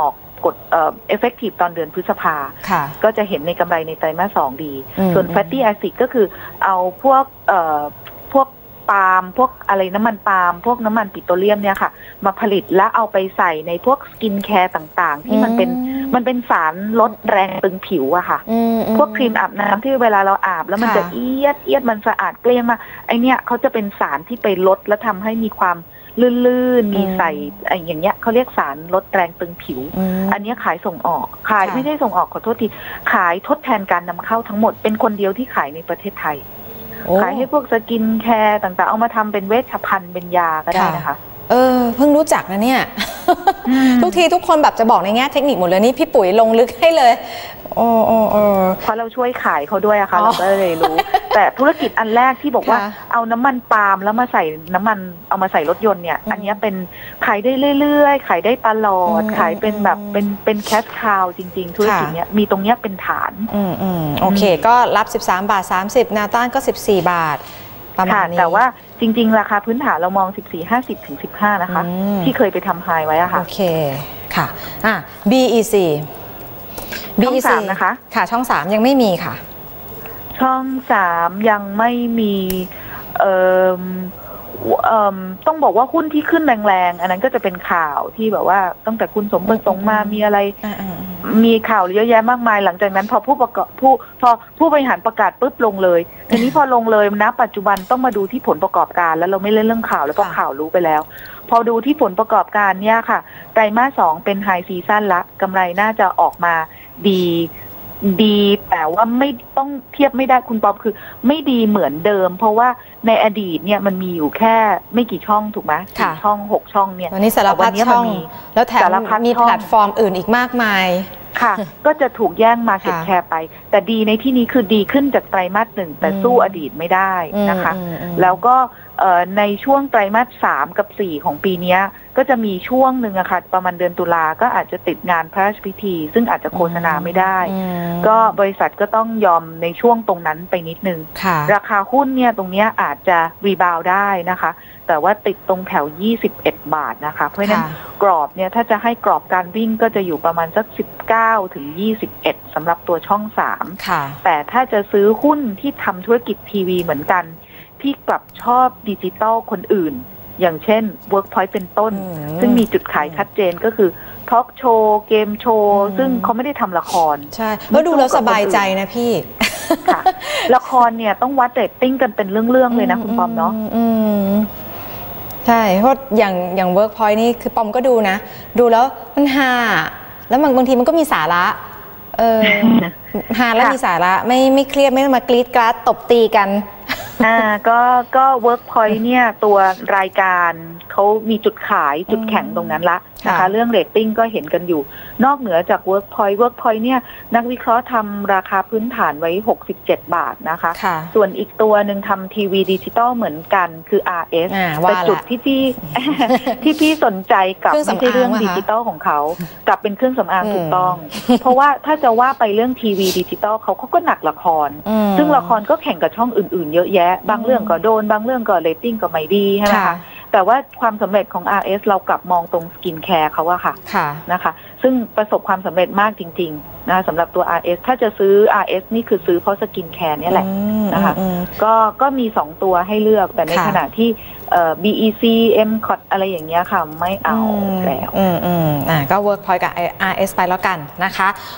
กดเอ่อ effective ตอนเดือนพฤษภาก็จะเห็นในกำไรในไตรมาสสองดีส่วน fatty acid ก็คือเอาพวกเอ่อพวกปาล์มพวกอะไรน้ำมันปาล์มพวกน้ำมันปิโตรเลียมเนี่ยค่ะมาผลิตแล้วเอาไปใส่ในพวกสกินแคร์ต่างๆที่มันเป็นมันเป็นสารลดแรงตึงผิวอะค่ะพวกครีมอาบน้ำที่เวลาเราอาบแล้วมันจะเอียดเอียดมันสะอาดเกลี้ยงมาไอเนี้ยเขาจะเป็นสารที่ไปลดและทำให้มีความลื่นๆมีใส่ไออย่างเงี้ยเขาเรียกสารลดแรงตึงผิวอันนี้ขายส่งออกขายไม่ใช่ส่งออกขอโทษทีขายทดแทนการนำเข้าทั้งหมดเป็นคนเดียวที่ขายในประเทศไทยขายให้พวกสกินแคร์ต่างๆเอามาทำเป็นเวชภัณฑ์เป็นยาก็ได้นะคะ
เออเพิ่งรู้จักนะเนี่ยทุกทีทุกคนแบบจะบอกในแง่เทคนิคหมดเลยนี่พี่ปุ๋ยลงลึกให้เลยโอ้โอ้โอ้
เพราะเราช่วยขายเขาด้วยอะค่ะเราก็เลยรู้แต่ธุรกิจอันแรกที่บอกว่าเอาน้ำมันปาล์มแล้วมาใส่น้ำมันเอามาใส่รถยนต์เนี่ยอันนี้เป็นขายได้เรื่อยๆขายได้ตลอดขายเป็นแบบเป็นเป็นแคชคาวจริงๆธุรกิจเนี้ยมีตรงเนี้ยเป็นฐาน
อืมอืมโอเคก็รับสิบสามบาทสามสิบแนวต้านก็สิบสี่บาทประมาณนี้
แต่ว่าจริงๆราคาพื้นฐานเรามองสิบสี่ ห้าสิบถึงสิบห้านะคะที่เคยไปทำไฮไว้อะค่ะ
โอเคค่ะอ่ะ บี อี ซี
ช่องสามนะคะ
ค่ะช่องสามยังไม่มีค่ะ
ช่องสามยังไม่มีเอ่อเอ่อต้องบอกว่าหุ้นที่ขึ้นแรงๆอันนั้นก็จะเป็นข่าวที่แบบว่าตั้งแต่คุณสมประสงค์มามีอะไรมีข่าวเยอะแยะมากมายหลังจากนั้นพอผู้ประกอบผู้พอผู้บริหารประกาศปุ๊บลงเลยทีนี้พอลงเลยณปัจจุบันต้องมาดูที่ผลประกอบการแล้วเราไม่เล่นเรื่องข่าวแล้วก็ข่าวรู้ไปแล้วพอดูที่ผลประกอบการเนี่ยค่ะไตรมาสสองเป็นไฮซีซั่นละกำไรน่าจะออกมาดีดีแต่ว่าไม่ต้องเทียบไม่ได้คุณป๊อบคือไม่ดีเหมือนเดิมเพราะว่าในอดีตเนี่ยมันมีอยู่แค่ไม่กี่ช่องถูกไหมสี่ช่องหกช่องเนี่ย
วันนี้สารพัดช่องแล้วแถมมีแพลตฟอร์มอื่นอีกมากมาย
ค่ะก็จะถูกแย่งมาเก็ตแชร์ไปแต่ดีในที่นี้คือดีขึ้นจากไตรมาสหนึ่งแต่สู้อดีตไม่ได้นะคะแล้วก็ในช่วงไตรมาสสามกับสี่ของปีนี้ก็จะมีช่วงหนึ่งอะค่ะประมาณเดือนตุลาก็อาจจะติดงานพระราชพิธีซึ่งอาจจะโฆษณาไม่ได้ก็บริษัทก็ต้องยอมในช่วงตรงนั้นไปนิดนึงราคาหุ้นเนี่ยตรงนี้อาจจะรีบาวได้นะคะแต่ว่าติดตรงแถวยี่สิบเอ็ดบาทนะคะเพราะฉะนั้นกรอบเนี่ยถ้าจะให้กรอบการวิ่งก็จะอยู่ประมาณสักสิบเก้าถึงยี่สิบเอ็ดสำหรับตัวช่องสามแต่ถ้าจะซื้อหุ้นที่ทำธุรกิจทีวีเหมือนกันที่กลับชอบดิจิตอลคนอื่นอย่างเช่น Workpoint เป็นต้นซึ่งมีจุดขายชัดเจนก็คือทอล์กโชว์เกมโชว์ซึ่งเขาไม่ได้ทำละคร
ใช่แล้วดูแล้วสบายใจนะพี่
ค่ะละครเนี่ยต้องวัดเรตติ้งกันเป็นเรื่องๆเลยนะคุณปอมเนาะ
ใช่เพราะอย่างอย่าง Workpoint นี่คือปอมก็ดูนะดูแล้วมันฮาแล้วบางทีมันก็มีสาระเออฮาแล้วมีสาระไม่ไม่เครียดไม่มากรี๊ดกราดตบตีกัน
อ่าก็ก็ Workpoint เนี่ยตัวรายการเขามีจุดขายจุดแข็งตรงนั้นละนะคะเรื่องเรตติ้งก็เห็นกันอยู่นอกเหนือจาก Workpoint Workpoint เนี่ยนักวิเคราะห์ทำราคาพื้นฐานไว้หกสิบเจ็ดบาทนะคะส่วนอีกตัวหนึ่งทำทีวีดิจิตอลเหมือนกันคือ อาร์ เอส แต่จุดที่พี่ที่พี่สนใจกับไม่ใช่เรื่องดิจิตอลของเขากับเป็นเครื่องสำอางถูกต้องเพราะว่าถ้าจะว่าไปเรื่องทีวีดิจิตอลเขาก็หนักละครซึ่งละครก็แข่งกับช่องอื่นๆเยอะแยะบางเรื่องก็โดนบางเรื่องก็เรตติ้งก็ไม่ดีใช่ไหมคะแต่ว่าความสำเร็จของ อาร์ เอส เรากลับมองตรงสกินแคร์เขาอะค่ะนะคะซึ่งประสบความสำเร็จมากจริงๆนะสำหรับตัว อาร์ เอส ถ้าจะซื้อ อาร์ เอส นี่คือซื้อเพราะสกินแคร์นี่แหละนะคะก็ก็มีสองตัวให้เลือกแต่ในขณะที่ บี อี ซี เอ็ม คอ ที อะไรอย่างเงี้ยค่ะไม่เอาแล้ว
อืมอืมอ่าก็ Workpoint กับ อาร์ เอส ไปแล้วกันนะคะ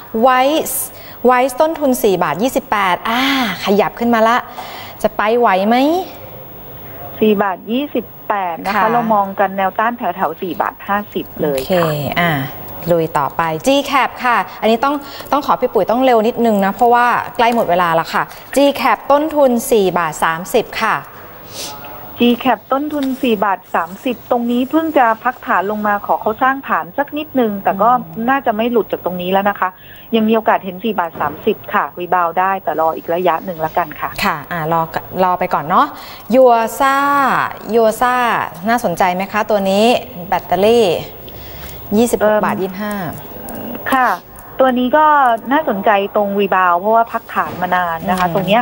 Wise Wise ต้นทุนสี่บาทยี่สิบแปดอ่าขยับขึ้นมาละจะไปไหวไหม
สี่บาทยี่สิบแปดนะคะเรามองกันแนวต้านแถวแถวสี่บาทห้าสิบเลย
โอเคอ่าลุยต่อไป จี แคป ค่ะอันนี้ต้องต้องขอพี่ปุ๋ยต้องเร็วนิดนึงนะเพราะว่าใกล้หมดเวลาแล้วค่ะ จี แคป ต้นทุนสี่บาทสามสิบค่ะ
จี แคป ต้นทุนสี่บาทสามสิบตรงนี้เพิ่งจะพักฐานลงมาขอเขาสร้างฐานสักนิดนึงแต่ก็น่าจะไม่หลุดจากตรงนี้แล้วนะคะยังมีโอกาสเห็นสี่บาทสามสิบค่ะรีบาวได้แต่รออีกระยะหนึ่งละกันค่ะ
ค่ะอ่ารอรอไปก่อนเนาะยัวซ่ายัวซ่าน่าสนใจไหมคะตัวนี้แบตเตอรี่ยี่สิบหกบาทยี่สิบห้าค่ะ
ตัวนี้ก็น่าสนใจตรงรีบาวเพราะว่าพักฐานมานานนะคะตรงเนี้ย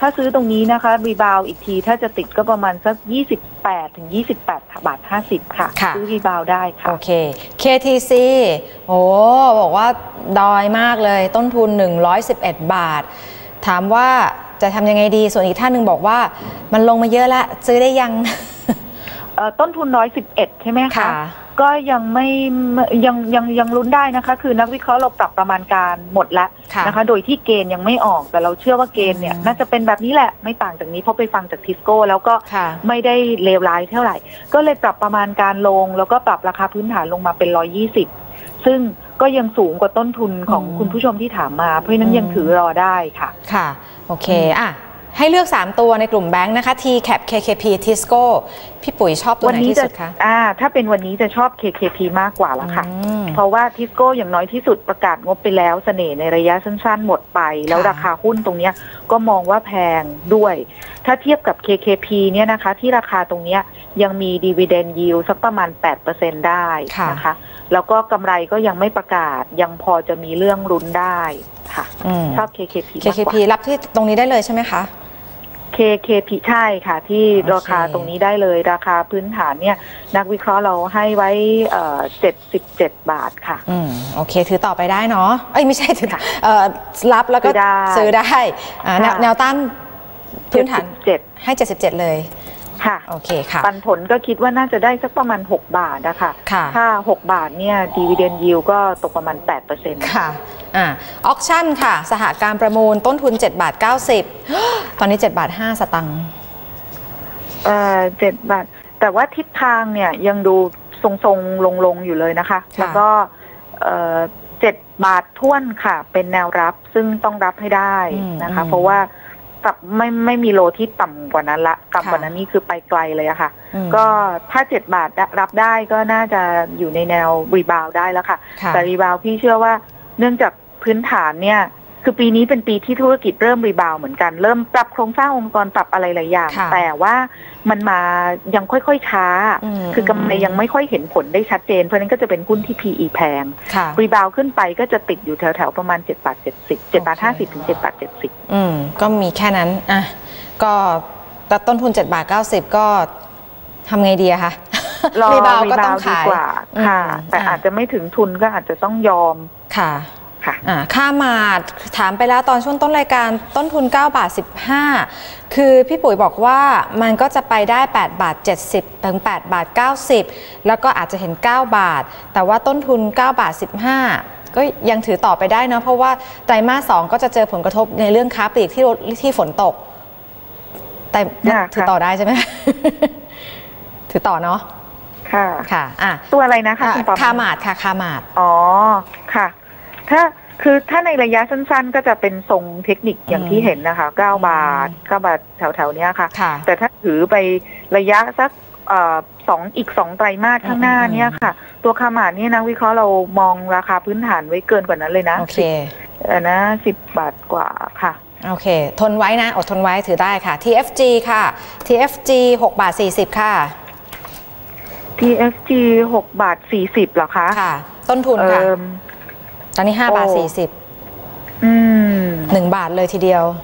ถ้าซื้อตรงนี้นะคะรีบาวอีกทีถ้าจะติดก็ประมาณสักยี่สิบแปดถึงยี่สิบแปดบาทห้าสิบค่ะซื้อรีบาวได้ค่ะ
โอเค เค ที ซี โอ้บอกว่าดอยมากเลยต้นทุนหนึ่งร้อยสิบเอ็ดบาทถามว่าจะทำยังไงดีส่วนอีกท่านหนึ่งบอกว่ามันลงมาเยอะแล้วซื้อได้ยัง
ต้นทุนร้อยสิบเอ็ดใช่ไหมคะก็ยังไม่ยังยังยังลุ้นได้นะคะคือนักวิเคราะห์เราปรับประมาณการหมดแล้วนะคะโดยที่เกณฑ์ยังไม่ออกแต่เราเชื่อว่าเกณฑ์เนี่ยน่าจะเป็นแบบนี้แหละไม่ต่างจากนี้เพราะไปฟังจากทิสโก้แล้วก็ไม่ได้เลวร้ายเท่าไหร่ก็เลยปรับประมาณการลงแล้วก็ปรับราคาพื้นฐานลงมาเป็นหนึ่งร้อยยี่สิบซึ่งก็ยังสูงกว่าต้นทุนของคุณผู้ชมที่ถามมาเพราะนั้นยังถือรอได้ค่ะ
ค่ะโอเคอ่ะให้เลือกสามตัวในกลุ่มแบงค์นะคะ ที แคป เค เค พี Tisco พี่ปุ๋ยชอบตัวไหนที่สุดคะ
อ่าถ้าเป็นวันนี้จะชอบ เค เค พี มากกว่าละค่ะเพราะว่า Tisco อย่างน้อยที่สุดประกาศงบไปแล้วเสน่ห์ในระยะสั้นๆหมดไปแล้วราคาหุ้นตรงนี้ก็มองว่าแพงด้วยถ้าเทียบกับ เค เค พี เนี่ยนะคะที่ราคาตรงนี้ยังมี Dividend Yield สักประมาณ แปดเปอร์เซ็นต์ ได้นะคะแล้วก็กำไรก็ยังไม่ประกาศยังพอจะมีเรื่องลุ้นได้ค่ะชอบ เค เค พี มากกว่า
เค เค พี รับที่ตรงนี้ได้เลยใช่ไหมคะ
เค เค พี ใช่ค่ะที่ราคาตรงนี้ได้เลยราคาพื้นฐานเนี่ยนักวิเคราะห์เราให้ไว้เจ็ดสิบเจ็ดบาทค่ะ
อืมโอเคถือต่อไปได้เนาะเอ้ยไม่ใช่ถือเอ่อรับแล้วก็ซื้อได้อ่าแนวต้านพื้นฐาน
เจ็ด
ให้เจ็ดสิบเจ็ดเลย
ค่ะ
โอเคค่ะ
ปันผลก็คิดว่าน่าจะได้สักประมาณหกบาทนะคะถ้าหกบาทเนี่ย Dividend Yield ก็ตกประมาณ แปดเปอร์เซ็นต์
ค่ะอ่าออคชั่นค่ะสหการประมูลต้นทุนเจ็ดบาทเก้าสิบตอนนี้เจ็ดบาทห้าสตังค์
เอ่อเจ็ดบาทแต่ว่าทิศทางเนี่ยยังดูทรงๆลงๆอยู่เลยนะคะแล้วก็เอ่อเจ็ดบาทท้วนค่ะเป็นแนวรับซึ่งต้องรับให้ได้นะคะเพราะว่ากับไม่ไม่มีโลที่ต่ำกว่านั้นละต่ำกว่านั้นนี่คือไปไกลเลยอะค่ะก็ถ้าเจ็ดบาทรับได้ก็น่าจะอยู่ในแนวรีบาวได้แล้วค่ะแต่รีบาวพี่เชื่อว่าเนื่องจากพื้นฐานเนี่ยคือปีนี้เป็นปีที่ธุรกิจเริ่มรีบาวเหมือนกันเริ่มปรับโครงสร้างองค์กรปรับอะไรหลายอย่างแต่ว่ามันมายังค่อยๆช้าคือกำไรยังไม่ค่อยเห็นผลได้ชัดเจนเพราะนั้นก็จะเป็นหุ้นที่ พี อี แพงรีบาวขึ้นไปก็จะติดอยู่แถวๆประมาณเจ็ดบาทเจ็ดสิบ เจ็ดบาทห้าสิบถึงเจ็ดบาทเจ็ดสิบ
อืมก็มีแค่นั้นอ่ะก็แต่ต้นทุนเจ็ดบาทเก้าสิบก็ทำไงดีอะคะ
รีบาวก็ต้องขายค่ะแต่อาจจะไม่ถึงทุนก็อาจจะต้องยอม
ค่ะค่ามาดถามไปแล้วตอนช่วงต้นรายการต้นทุนเก้าบาทสิบห้าคือพี่ปุ๋ยบอกว่ามันก็จะไปได้แปดบาทเจ็ดสิบถึงแปดบาทเก้าสิบแล้วก็อาจจะเห็นเก้าบาทแต่ว่าต้นทุนเก้าบาทสิบห้าก็ยังถือต่อไปได้เนาะเพราะว่าไตรมาสสองก็จะเจอผลกระทบในเรื่องค้าปลีกที่ที่ฝนตกแต่ถือต่อได้ใช่ไหมถือต่อเนาะ
ค่ะ
ค่ะอ่ะ
ตัวอะไรนะคะ
คามาดค่ะคามาด
อ๋อค่ะถ้าคือถ้าในระยะสั้นๆก็จะเป็นทรงเทคนิคอย่างที่เห็นนะคะเก้าบาทเก้าบาทแถวๆนี้ค่ะแต่ถ้าถือไประยะสักสองอีกสองไตรมาสข้างหน้านี้ค่ะตัวคามาดนี่นะวิเคราะห์เรามองราคาพื้นฐานไว้เกินกว่านั้นเลยนะ
โอเค
เออนะสิบบาทกว่าค่ะ
โอเคทนไว้นะอดทนไว้ถือได้ค่ะ ที เอฟ จี ค่ะ ที เอฟ จี หกบาทสี่สิบค่ะ
ที เอฟ จี หกบาทสี่สิบเหรอคะ
ค่ะต้นทุนค่ะตอนนี้ห้าบาทสี่สิบหนึ่งบาทเลยทีเดียว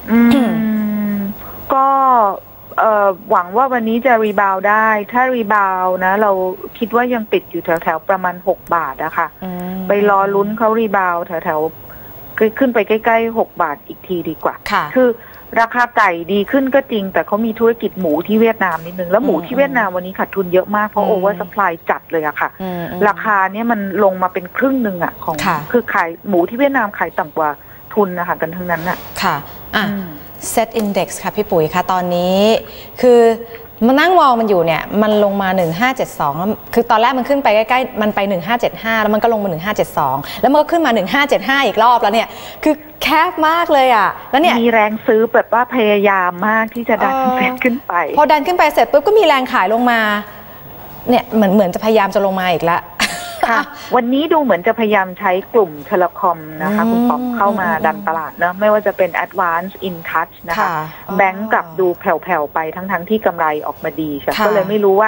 ก็หวังว่าวันนี้จะรีบาวได้ถ้ารีบาวนะเราคิดว่ายังติดอยู่แถวๆประมาณหกบาทนะคะไปรอลุ้นเขารีบาวแถวๆขึ้นไปใกล้ๆหกบาทอีกทีดีกว่าคือราคาไก่ดีขึ้นก็จริงแต่เขามีธุรกิจหมูที่เวียดนามนิดนึงแล้วหมูที่เวียดนามวันนี้ขาดทุนเยอะมากเพราะโอเวอร์ซัพพลายจัดเลยอะค่ะราคาเนี้ยมันลงมาเป็นครึ่งหนึ่งอะของคือขายหมูที่เวียดนามขายต่ำกว่าทุนนะคะกันทั้งนั้นอะ
ค่ะอ่ะ Set Index ค่ะพี่ปุ๋ยค่ะตอนนี้คือมานั่งมองมันอยู่เนี่ยมันลงมาหนึ่งพันห้าร้อยเจ็ดสิบสองคือตอนแรกมันขึ้นไปใกล้ๆมันไปหนึ่งพันห้าร้อยเจ็ดสิบห้าแล้วมันก็ลงมาหนึ่งพันห้าร้อยเจ็ดสิบสองแล้วมันก็ขึ้นมาหนึ่งพันห้าร้อยเจ็ดสิบห้าอีกรอบแล้วเนี่ยคือแคบมากเลยอ่ะแล้วเนี่ย
มีแรงซื้อแบบว่าพยายามมากที่จะดันเซ็ตขึ้นไป
พอดันขึ้นไปเสร็จปุ๊บก็มีแรงขายลงมาเนี่ยเหมือนเหมือนจะพยายามจะลงมาอีกแล้ว
ค่ะวันนี้ดูเหมือนจะพยายามใช้กลุ่มเทเลคอมนะคะคุณป๊อปเข้ามาดันตลาดเนอะไม่ว่าจะเป็น Advance In Touch นะคะแบงก์กลับดูแผ่วๆไปทั้งๆที่กำไรออกมาดีค่ะก็เลยไม่รู้ว่าก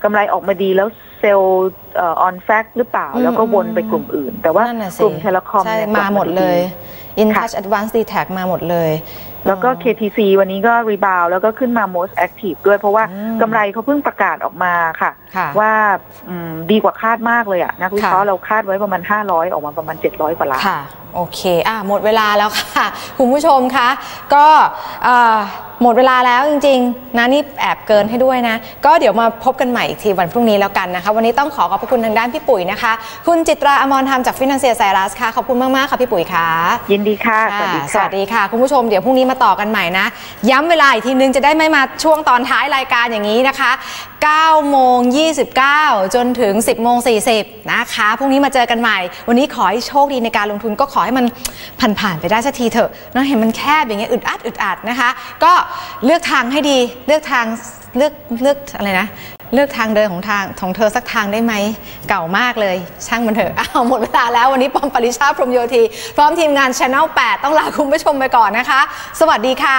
กำไรออกมาดีแล้วเซลล์ออนแฟกหรือเปล่าแล้วก็วนไปกลุ่มอื่นแต่ว่ากลุ่มเทเลคอมเนี่ย
มาหมดเลย InTouch Advanced ดี แท็ก มาหมดเลย
แล้วก็ เค ที ซี วันนี้ก็รีบาวแล้วก็ขึ้นมา most active ด้วยเพราะว่ากำไรเขาเพิ่งประกาศออกมาค่ะว่าดีกว่าคาดมากเลยอ่ะนักวิเคราะห์เราคาดไว้ประมาณห้าร้อยออกมาประมาณเจ็ดร้อยกว่าล้าน
ค่ะโอเคอ่ะหมดเวลาแล้วค่ะคุณผู้ชมคะก็หมดเวลาแล้วจริงๆนะนี่แอบเกินให้ด้วยนะก็เดี๋ยวมาพบกันใหม่อีกทีวันพรุ่งนี้แล้วกันนะคะวันนี้ต้องขอขอบคุณทางด้านพี่ปุ๋ยนะคะคุณจิตรา อมรธรรมจาก Financial Cyrus ค่ะขอบคุณมากๆค่ะพี่ปุ๋ยค่ะ
ยินดีค่ะสวัสดีค่ะ
สวัสดีค่ะคุณผู้ชมเดี๋ยวพรุ่งนี้มาต่อกันใหม่นะย้ำเวลาอีกทีนึงจะได้ไม่มาช่วงตอนท้ายรายการอย่างนี้นะคะเก้าโมงยี่สิบเก้าจนถึงสิบโมงสี่สิบนะคะพรุ่งนี้มาเจอกันใหม่วันนี้ขอให้โชคดีในการลงทุนก็ขอให้มันผ่านๆไปได้สักทีเถอะเนาะเห็นมันแคบอย่างเงี้ยอึดอัดอึดอัดนะคะก็เลือกทางให้ดีเลือกทางเลือกเลือกอะไรนะเลือกทางเดินของทางของเธอสักทางได้ไหมเก่ามากเลยช่างมันเถอะอ้าวหมดเวลาแล้ววันนี้ปอมปริชาพรหมโยธีพร้อมทีมงาน Channel แปดต้องลาคุณผู้ชมไปก่อนนะคะสวัสดีค่ะ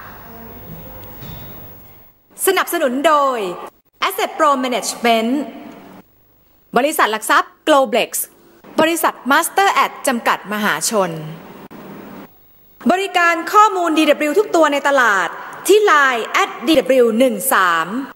สนับสนุนโดย Asset Pro Management บริษัทหลักทรัพย์ Globlex บริษัท Master Ad จำกัดมหาชนบริการข้อมูล ดี ดับเบิลยู ทุกตัวในตลาดที่ ไลน์ แอท ดี ดับเบิลยู หนึ่งสาม